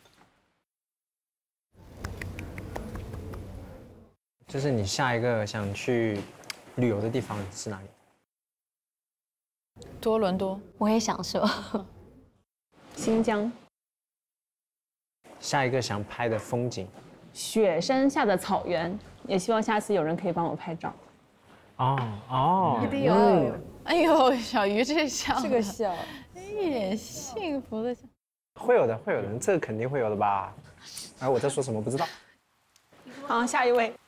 就是你下一个想去旅游的地方是哪里？ 多伦多，我也想说。 新疆。 下一个想拍的风景， 雪山下的草原，也希望下次有人可以帮我拍照。 哦哦， 一定有。嗯、哎呦，小鱼这笑， 这个笑， 一脸幸福的笑。 会有的，会有的，这个肯定会有的吧？哎，我在说什么不知道。 好，下一位。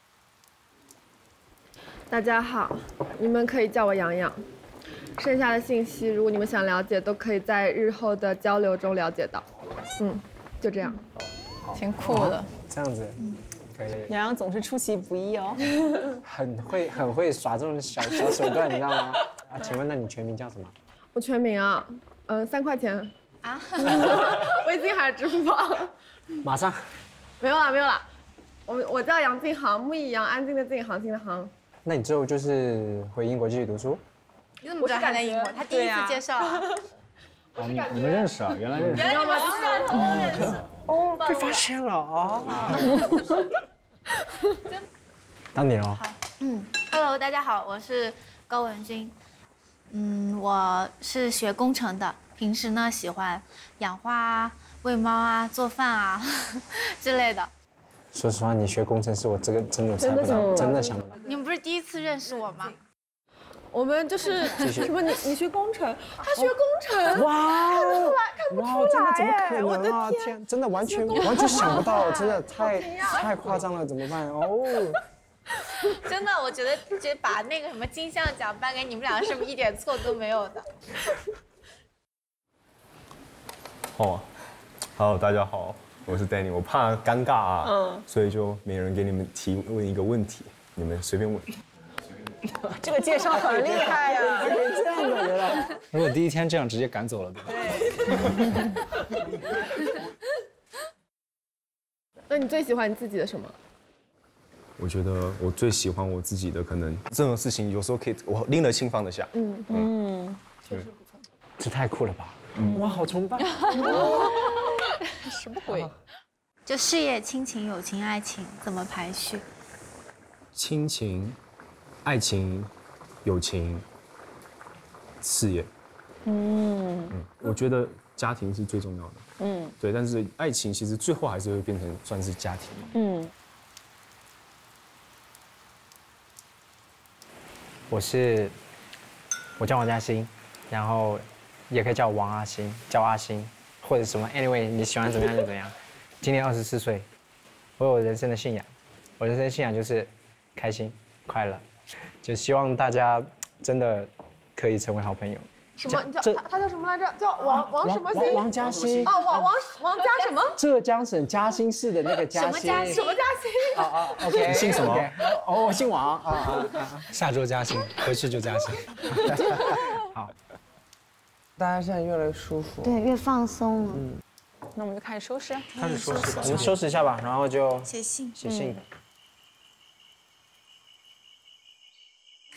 大家好，你们可以叫我洋洋。剩下的信息，如果你们想了解，都可以在日后的交流中了解到。嗯。就这样， 挺酷的。 这样子，可以。 洋洋总是出其不意哦， 很会很会耍这种小小手段，你知道吗？啊，请问那你全名叫什么？ 我全名啊，嗯、呃，三块钱啊，微信还是支付宝？ 马上。 没有啦，没有啦，我我叫杨静航，木易杨，安静的静，航行的航。 那你之后就是回英国继续读书？ 你怎么知道他在英国？他第一次介绍啊。 哦，你你们认识啊？原来认识。 你知道吗？ 哦，被发现了啊！到你了。 嗯 ，Hello， 大家好，我是高文君。嗯，我是学工程的，平时呢喜欢养花啊、喂猫啊、做饭啊之类的。 说实话，你学工程师，我这个真的猜不到，真的想不到。 你们不是第一次认识我吗？ 我们就是什么？你你学工程，他学工程， 哇， 看不出来，看不出来， 真的怎么可能啊？天，真的完全完全想不到，真的太太夸张了，怎么办？哦， 真的，我觉得这把那个什么金像奖颁给你们俩，是不是一点错都没有的？ 哦，好，大家好，我是 Danny， 我怕尴尬啊，嗯，所以就没人给你们提问一个问题，你们随便问。 这个介绍很厉害呀、啊， 这样的人啊！ 如果第一天这样直接赶走了，对吧？ 对。那你最喜欢你自己的什么？ 我觉得我最喜欢我自己的，可能任何事情有时候可以我拎得清放得下。 嗯嗯， 确实不错。这太酷了吧！嗯、哇，好崇拜！ 什么鬼？就事业、亲情、友情、爱情怎么排序？ 亲情。爱情、友情、事业，嗯嗯，我觉得家庭是最重要的，嗯，对，但是爱情其实最后还是会变成算是家庭，嗯。 我是，我叫王嘉欣，然后也可以叫我王阿星，叫阿星，或者什么 ，anyway， 你喜欢怎么样就怎么样。今年二十四岁，我有人生的信仰，我人生的信仰就是开心、快乐。就希望大家真的可以成为好朋友。 什么？你叫他他叫什么来着？叫王王什么欣？ 王嘉欣。 哦，王王王嘉什么？ 浙江省嘉兴市的那个嘉兴。 什么嘉兴？什么嘉兴？ 啊啊 ，OK。 你姓什么？ 哦，我姓王。啊啊啊！ 下周嘉兴，回去就嘉兴。 好。大家现在越来越舒服。 对，越放松了。嗯。 那我们就开始收拾。 开始收拾吧。我们收拾一下吧，然后就写信。 写信。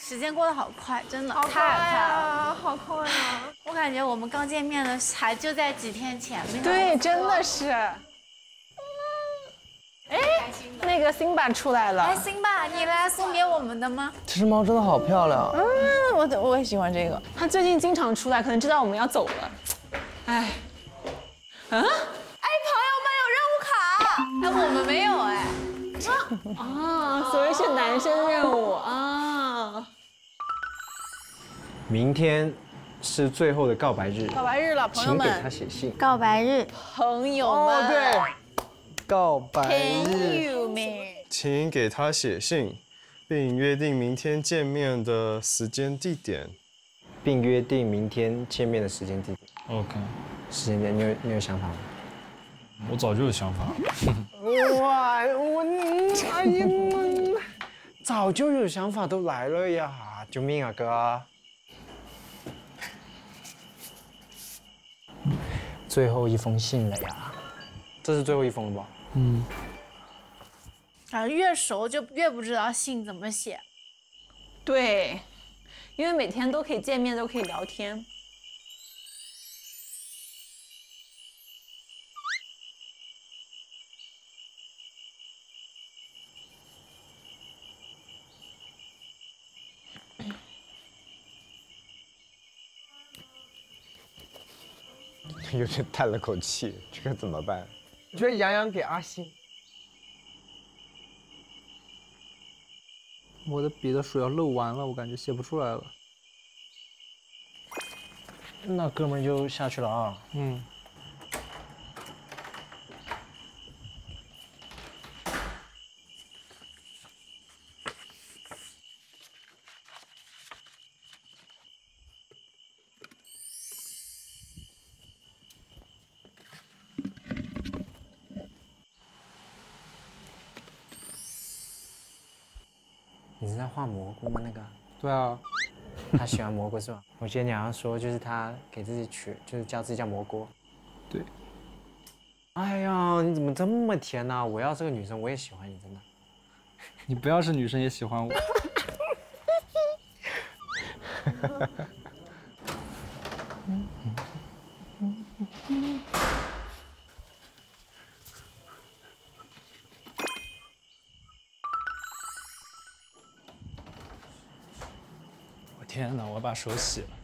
时间过得好快，真的好快太快啊， 了， 好快啊！ 我感觉我们刚见面的还就在几天前面。 对，真的是。哎，那个辛巴出来了。 哎，辛巴，你来送给我们的吗？ 这只猫真的好漂亮。 嗯，我我也喜欢这个。它最近经常出来，可能知道我们要走了。哎，啊？ 哎，朋友们有任务卡，哎，我们没有哎。 啊，所以是男生任务啊。 明天是最后的告白日， 告白日了，朋友们， 请给他写信。 告白日， 朋友们， 哦对，告白朋日， 友们， 请给他写信，并约定明天见面的时间地点， 并约定明天见面的时间地点。 OK， 时间点，你有你有想法吗？ 我早就有想法。 哇，我哎呀，我早就有想法都来了呀！救命啊，哥！最后一封信了呀，这是最后一封了吧？ 嗯。 啊，越熟就越不知道信怎么写。 对，因为每天都可以见面，都可以聊天。 有点叹了口气，这个怎么办？ 我觉得杨洋给阿星。 我的笔的水要漏完了，我感觉写不出来了。 那哥们就下去了啊。 嗯。 你是在画蘑菇吗？那个？ 对啊。 他喜欢蘑菇是吧？我记得你好像说，就是他给自己取，就是叫自己叫蘑菇。 对。 哎呀，你怎么这么甜呢、啊？我要是个女生，我也喜欢你，真的。 你不要是女生也喜欢我。 天哪！我把手洗了。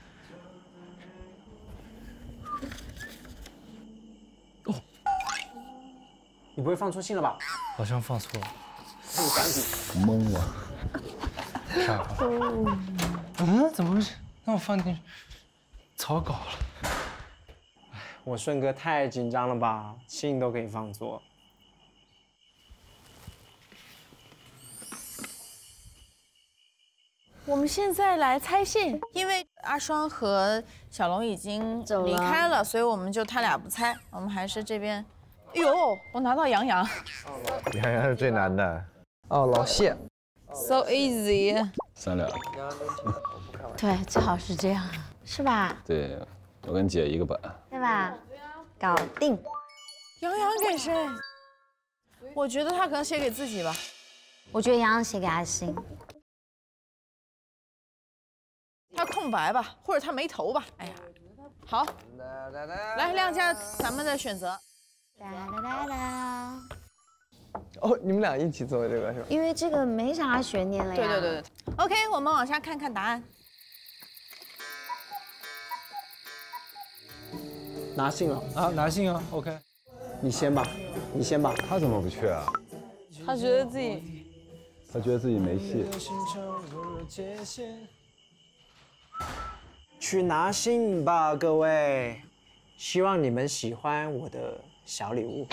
哦，你不会放错信了吧？ 好像放错了。 那你赶紧。 懵了。 傻了。嗯？怎么回事？那我放进去，草稿了。 哎，我顺哥太紧张了吧？信都可以放错。 我们现在来猜信，因为阿双和小龙已经离开了，所以我们就他俩不猜，我们还是这边。哎呦，我拿到杨洋， 杨洋是最难的。 哦，老谢 ，so easy。 三两。 对，最好是这样，是吧？ 对，我跟姐一个本。 对吧？搞定。 杨洋给谁？我觉得他可能写给自己吧。 我觉得杨洋写给阿星。 他空白吧，或者他没投吧。哎呀，好，来亮家咱们的选择。 哒哒哒哒。 哦，你们俩一起做这个是吧？ 因为这个没啥悬念了呀。 对对对对。OK， 我们往下看看答案。 拿信了啊，拿信啊 ，OK。 你先吧，你先吧。 他怎么不去啊？ 他觉得自己， 他觉得自己没戏。 去拿信吧，各位！希望你们喜欢我的小礼物。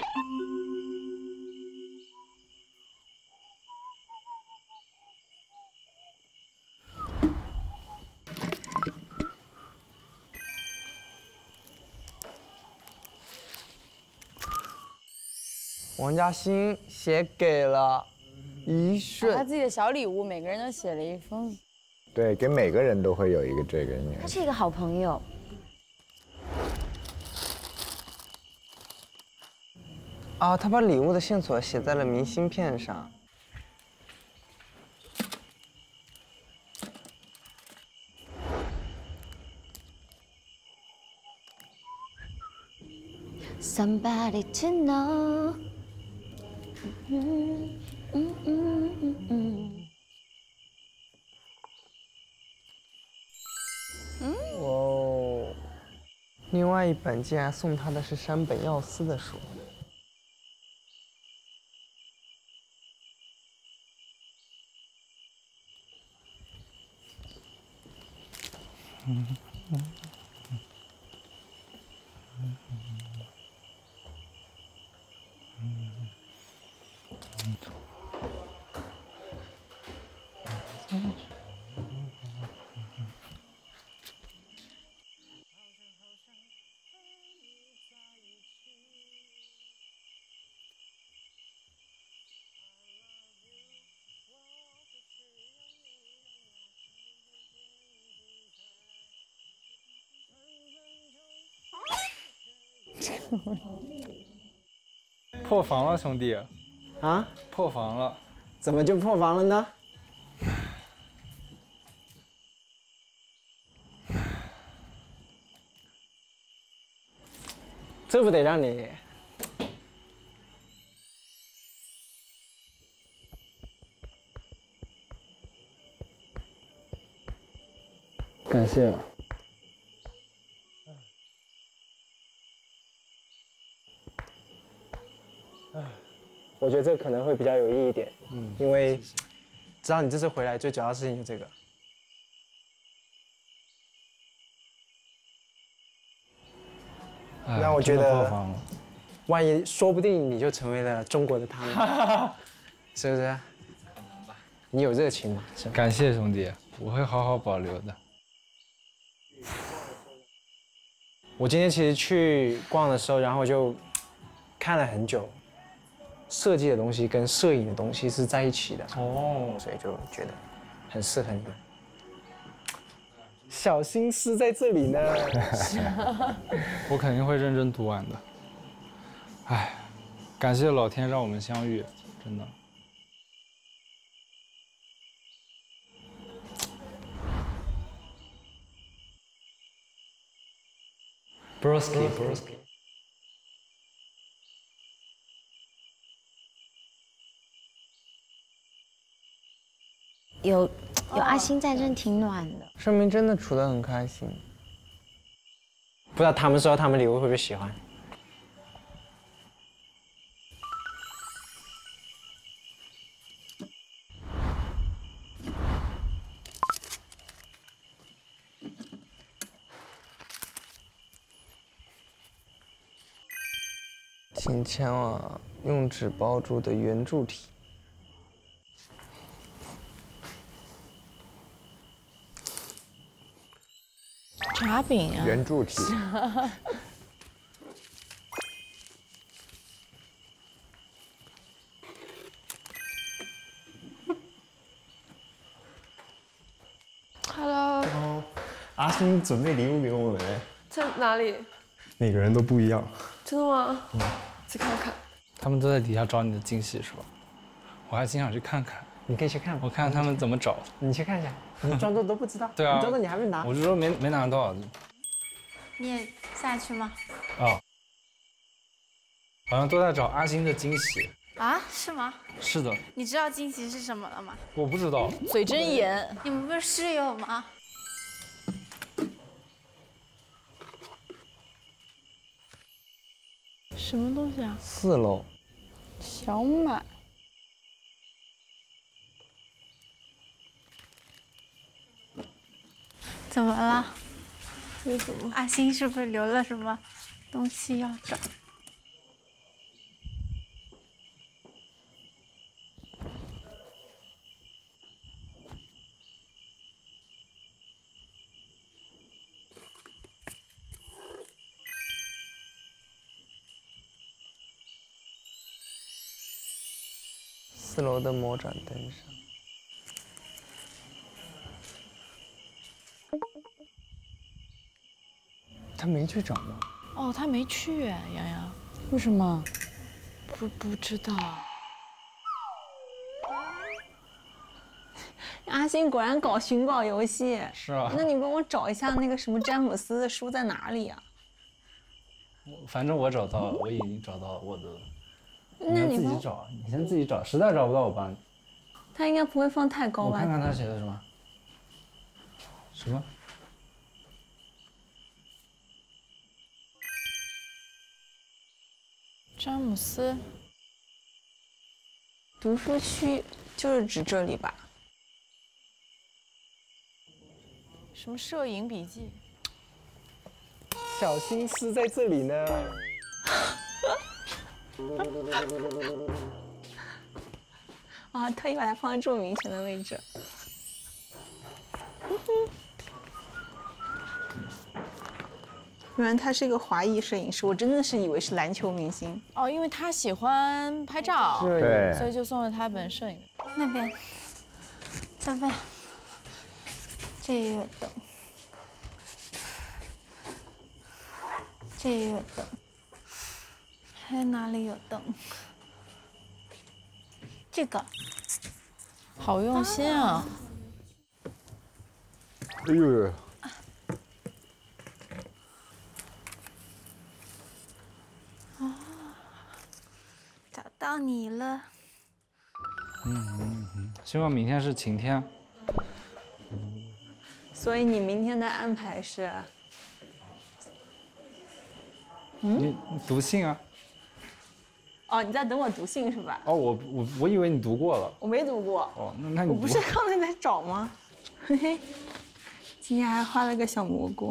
王嘉欣写给了一顺， 他自己的小礼物，每个人都写了一封。 对，给每个人都会有一个这个。 他是一个好朋友。 啊，他把礼物的线索写在了明信片上。 Somebody to know。嗯嗯嗯嗯嗯。 嗯。哇哦！另外一本竟然送他的是山本耀司的书。嗯嗯。 破防了，兄弟！ 啊？ 破防了？ 怎么就破防了呢？这不得让你…… 感谢。 我觉得这个可能会比较有意义一点，嗯，因为知道你这次回来最主要的事情就这个。那我觉得，万一说不定你就成为了中国的他们，是不是？你有热情嘛？ 感谢兄弟，我会好好保留的。 我今天其实去逛的时候，然后就看了很久。 设计的东西跟摄影的东西是在一起的哦，所以就觉得很适合你们。小心思在这里呢。 我肯定会认真读完的。哎，感谢老天让我们相遇，真的。Broski Broski。 有有阿星在，真挺暖的。 说明真的处得很开心。 不知道他们收到他们礼物会不会喜欢？ 请前往用纸包住的圆柱体。 炸饼啊， 圆柱体。 Hello。 阿星准备礼物给我们， 在哪里？ 每个人都不一样。 真的吗？ 嗯。 去看看。 他们都在底下找你的惊喜是吧？我还挺想去看看。 你可以去看， 我看他们怎么找的。 你去看一下，你装作都不知道。 对啊， 你装作你还没拿。 我就说没没拿到。 你也下去吗？ 啊。好像都在找阿星的惊喜。 啊？是吗？ 是的。 你知道惊喜是什么了吗？ 我不知道。 嘴真严。 你们不是室友吗？ 什么东西啊？ 四楼。 小马。 怎么了？ 为什么？ 阿星是不是留了什么东西要找？ 四楼的魔转灯上。 他没去找吗？ 哦，他没去哎，洋洋， 为什么？ 不不知道。 阿星果然搞寻宝游戏。 是啊。 那你帮我找一下那个什么詹姆斯的书在哪里啊？ 反正我找到了，我已经找到我的了。 那你自己找，你先自己找，实在找不到我帮你。 他应该不会放太高吧？ 我看看他写的什么。什么？ 詹姆斯。 读书区就是指这里吧？ 什么摄影笔记？ 小心思在这里呢。 啊，特意把它放在这么明显的位置。原来他是一个华裔摄影师，我真的是以为是篮球明星。 哦，因为他喜欢拍照， 对， 所以就送了他本摄影。 那边，这边，这个灯，这个灯，还有哪里有灯？这个， 好用心啊！ 哎呦！ 哦，找到你了。 嗯嗯嗯，希望明天是晴天。 所以你明天的安排是？ 你读信啊？ 哦，你在等我读信是吧？ 哦，我我我以为你读过了。 我没读过。 哦，那那你我不是刚才在找吗？嘿嘿，今天还画了个小蘑菇。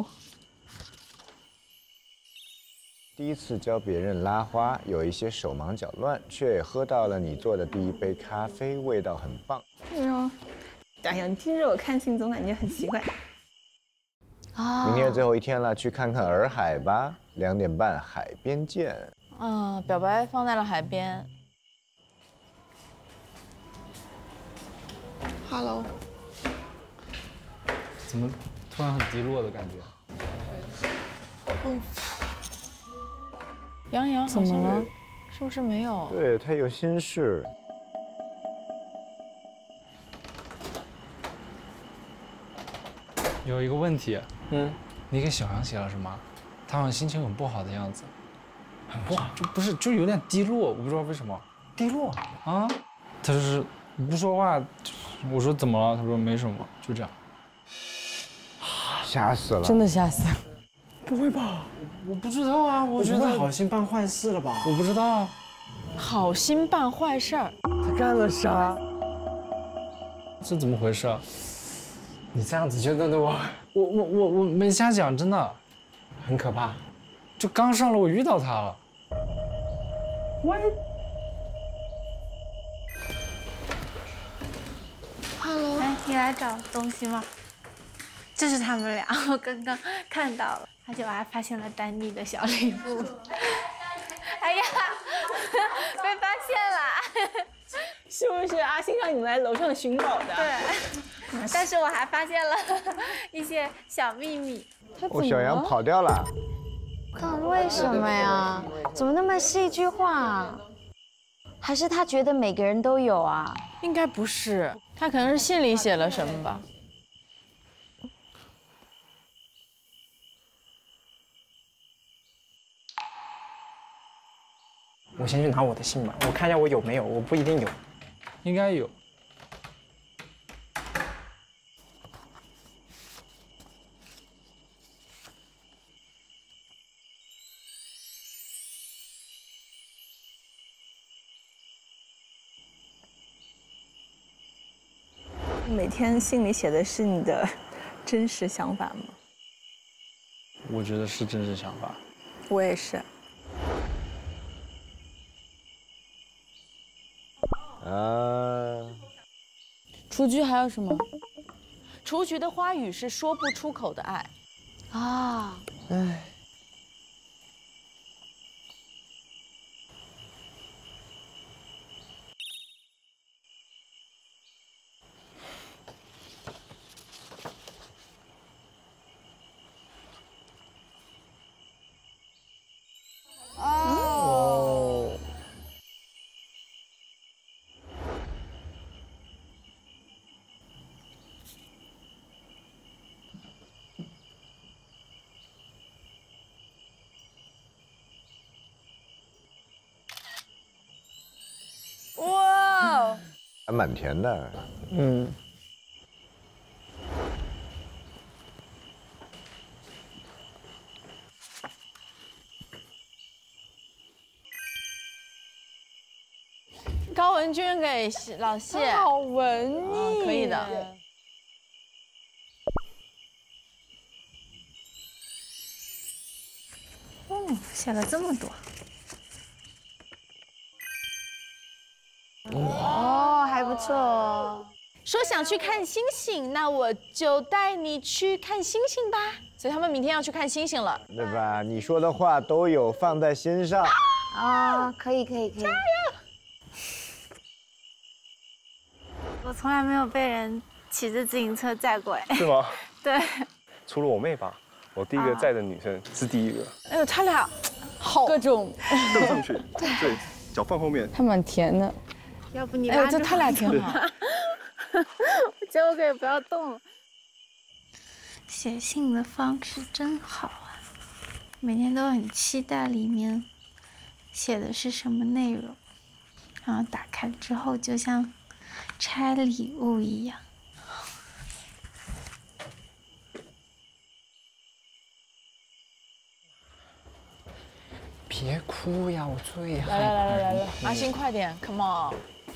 第一次教别人拉花，有一些手忙脚乱，却也喝到了你做的第一杯咖啡，味道很棒。 哎呦，哎呀，你听着我看信总感觉很奇怪。 啊！明天最后一天了，去看看洱海吧。两点半，海边见。 嗯，表白放在了海边。 Hello。 怎么突然很低落的感觉？ 嗯。杨洋怎么了？ 是不是没有？ 对他有心事。 有一个问题，嗯，你给小杨写了什么？他好像心情很不好的样子。很不好，就不是，就有点低落，我不知道为什么。低落啊？他就是不说话，我说怎么了？他说没什么，就这样。 吓死了！ 真的吓死了。 不会吧？我不知道啊，我觉得好心办坏事了吧？ 我不知道。 好心办坏事儿？ 他干了啥？ 这怎么回事啊？ 你这样子就弄得我， 我我我我没瞎讲，真的， 很可怕。 就刚上了，我遇到他了。 喂 ，Hello， 哎，你来找东西吗？这是他们俩，我刚刚看到了，而且我还发现了丹妮的小礼物。哎呀，被发现了！ 是不是阿星让你们来楼上寻宝的？ 对，但是我还发现了一些小秘密。 哦，小杨跑掉了。 可为什么呀？怎么那么戏剧化？还是他觉得每个人都有啊？ 应该不是，他可能是信里写了什么吧。 我先去拿我的信吧，我看一下我有没有，我不一定有， 应该有。 每天信里写的是你的真实想法吗？ 我觉得是真实想法。 我也是。 啊。 雏菊还有什么？雏菊的花语是说不出口的爱。 啊。 唉。 哦。 还蛮甜的。 嗯。 高文君给老谢， 好文艺、 哦，可以的。 哦，写了这么多。哦，还不错哦。 说想去看星星，那我就带你去看星星吧。所以他们明天要去看星星了， 对吧？你说的话都有放在心上。 啊，可以可以可以。加油！我从来没有被人骑着自行车载过，哎。 是吗？ 对。 除了我妹吧，我第一个载的女生是第一个。 哎呦，他俩好各种蹬上去，对，脚放后面。 还蛮甜的。 要不你哎呦，这他俩挺好。 我觉得我可以不要动了。写信的方式真好啊，每天都很期待里面写的是什么内容，然后打开之后就像拆礼物一样。 别哭呀，我最害怕。 来来来来来，阿星快点 ，Come on。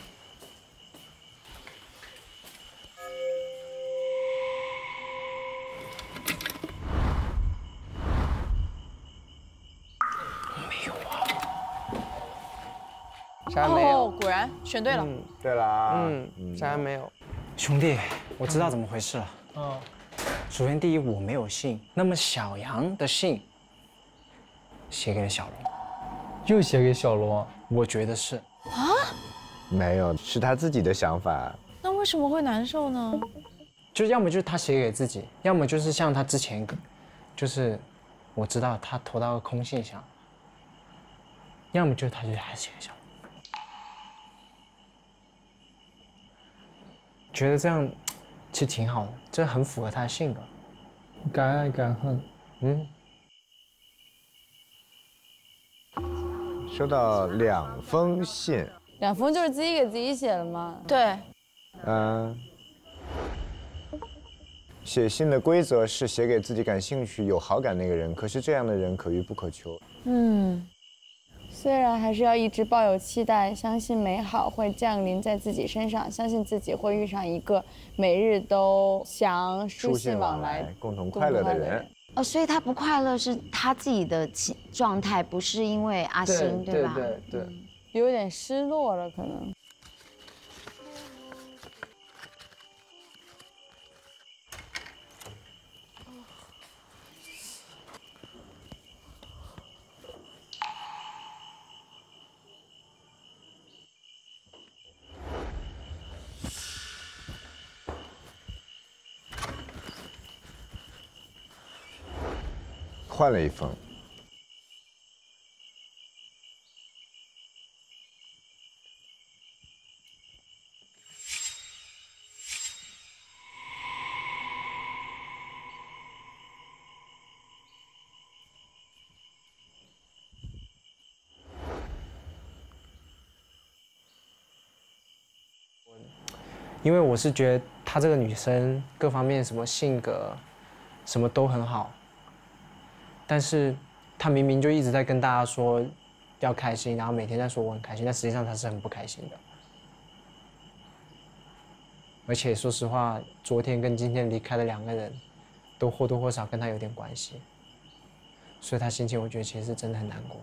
啥没有？ 哦，果然选对了。 嗯，对啦。 嗯，啥没有？ 兄弟，我知道怎么回事了。嗯。首先，第一，我没有信，那么小杨的信写给了小龙， 又写给小龙， 我觉得是。 啊？ 没有，是他自己的想法。 那为什么会难受呢？ 就是要么就是他写给自己，要么就是像他之前，就是我知道他投到个空信箱，要么就是他觉得还是写给小龙。觉得这样其实挺好的，这很符合他的性格， 敢爱敢恨。 嗯。 收到两封信， 两封就是自己给自己写的吗？ 对。 嗯。写信的规则是写给自己感兴趣、有好感那个人，可是这样的人可遇不可求。 嗯。虽然还是要一直抱有期待，相信美好会降临在自己身上，相信自己会遇上一个每日都想书信往来、 共同快乐的人。 哦，所以他不快乐是他自己的状态，不是因为阿星，对吧？ 对对对， 有点失落了，可能。 换了一封。 因为我是觉得她这个女生各方面什么性格，什么都很好。但是他明明就一直在跟大家说要开心，然后每天在说我很开心，但实际上他是很不开心的。而且说实话，昨天跟今天离开的两个人，都或多或少跟他有点关系，所以他心情我觉得其实是真的很难过。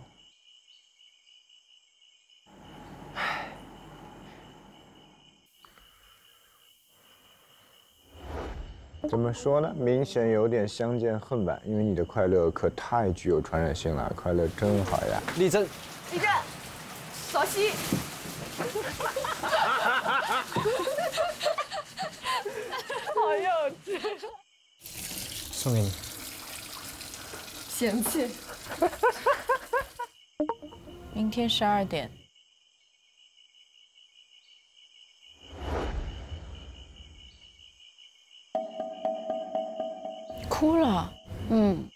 怎么说呢？明显有点相见恨晚，因为你的快乐可太具有传染性了，快乐真好呀！ 立正， 立正，稍息。 好幼稚。 送给你。 嫌弃。 明天十二点。哭了， 嗯。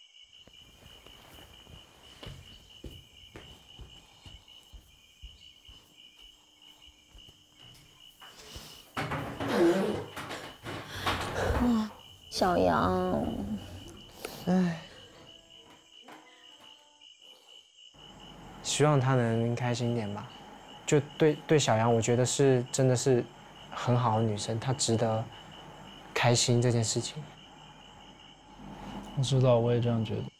小杨。 唉，希望他能开心一点吧。就对对小杨，我觉得是真的是很好的女生，她值得开心这件事情。 我知道，我也这样觉得。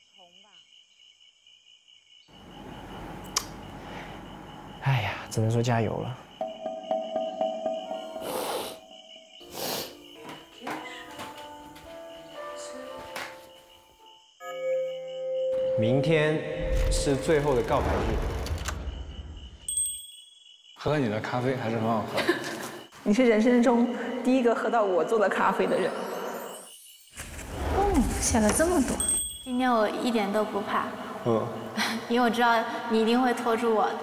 哎呀，只能说加油了。明天是最后的告白日。 喝你的咖啡还是很好喝的。 你是人生中第一个喝到我做的咖啡的人。 哦，写了这么多。今天我一点都不怕。 嗯。 因为我知道你一定会拖住我的。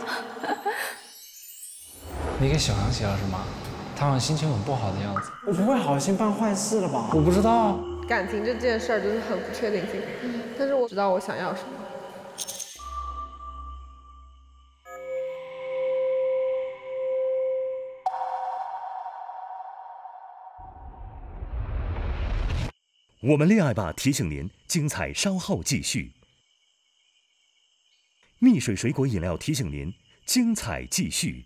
你给小杨写了什么？他好像心情很不好的样子。 我不会好心办坏事了吧？ 我不知道。 感情这件事儿就是很不确定性，但是我知道我想要什么。 我们恋爱吧提醒您，精彩稍后继续。蜜水水果饮料提醒您，精彩继续。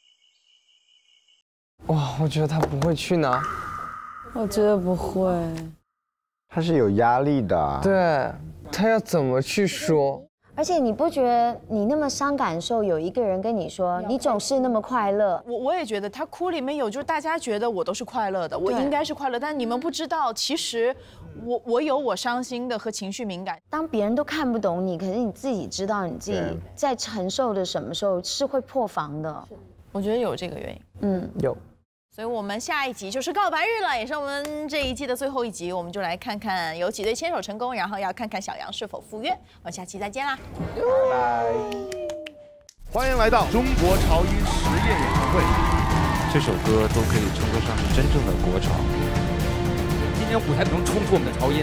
哇，我觉得他不会去呢。 我觉得不会。 他是有压力的。 对，他要怎么去说？ 而且你不觉得你那么伤感受，有一个人跟你说你总是那么快乐？ 我我也觉得他哭里面有，就是大家觉得我都是快乐的，我应该是快乐，但你们不知道，其实我我有我伤心的和情绪敏感。 当别人都看不懂你，可是你自己知道你自己在承受的什么时候是会破防的。 我觉得有这个原因。 嗯， 有。 所以我们下一集就是告白日了，也是我们这一季的最后一集，我们就来看看有几对牵手成功，然后要看看小杨是否赴约。我们下期再见啦， 拜拜。 欢迎来到中国潮音实验演唱会， 这首歌都可以称得上是真正的国潮。 今年舞台能冲出我们的潮音，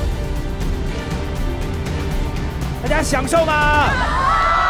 大家享受吗？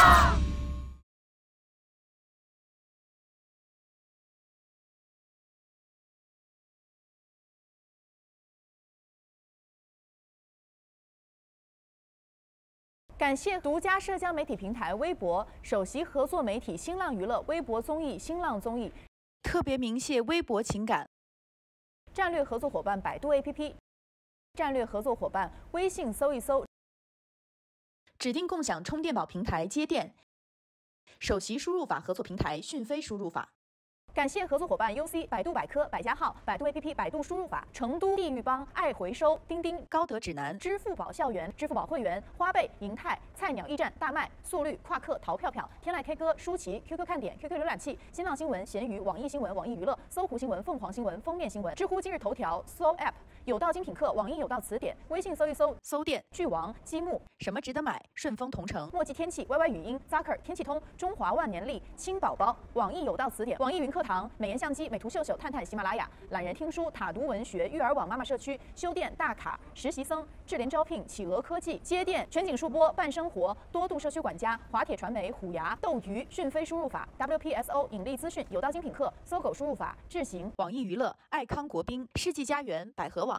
感谢独家社交媒体平台微博、首席合作媒体新浪娱乐、微博综艺新浪综艺，特别鸣谢微博情感战略合作伙伴百度 A P P， 战略合作伙伴微信搜一搜，指定共享充电宝平台接电，首席输入法合作平台讯飞输入法。感谢合作伙伴 U C、百度百科、百家号、百度 A P P、百度输入法、成都地域帮、爱回收、钉钉、高德指南、支付宝校园、支付宝会员、花呗、银泰、菜鸟驿站、大麦、速率、夸克、淘票票、天籁 K 歌、舒淇、Q Q 看点、Q Q 浏览器、新浪新闻、闲鱼、网易新闻、网易娱乐、搜狐新闻、凤凰新闻、封面新闻、知乎今日头条、搜 App、有道精品课、网易有道词典、微信搜一搜、搜店、巨王、积木、什么值得买、顺丰同城、墨迹天气、Y Y 语音、Zucker、天气通、中华万年历、轻宝宝、网易有道词典、网易云课堂、美颜相机、美图秀秀、探探、喜马拉雅、懒人听书、塔读文学、育儿网、妈妈社区、修电、大卡、实习生、智联招聘、企鹅科技、接电、全景数播、半生活、多度社区管家、华铁传媒、虎牙、斗鱼、讯飞输入法、W P S O 引力资讯、有道精品课、搜狗输入法、智行、网易娱乐、爱康国宾、世纪佳缘、百合网。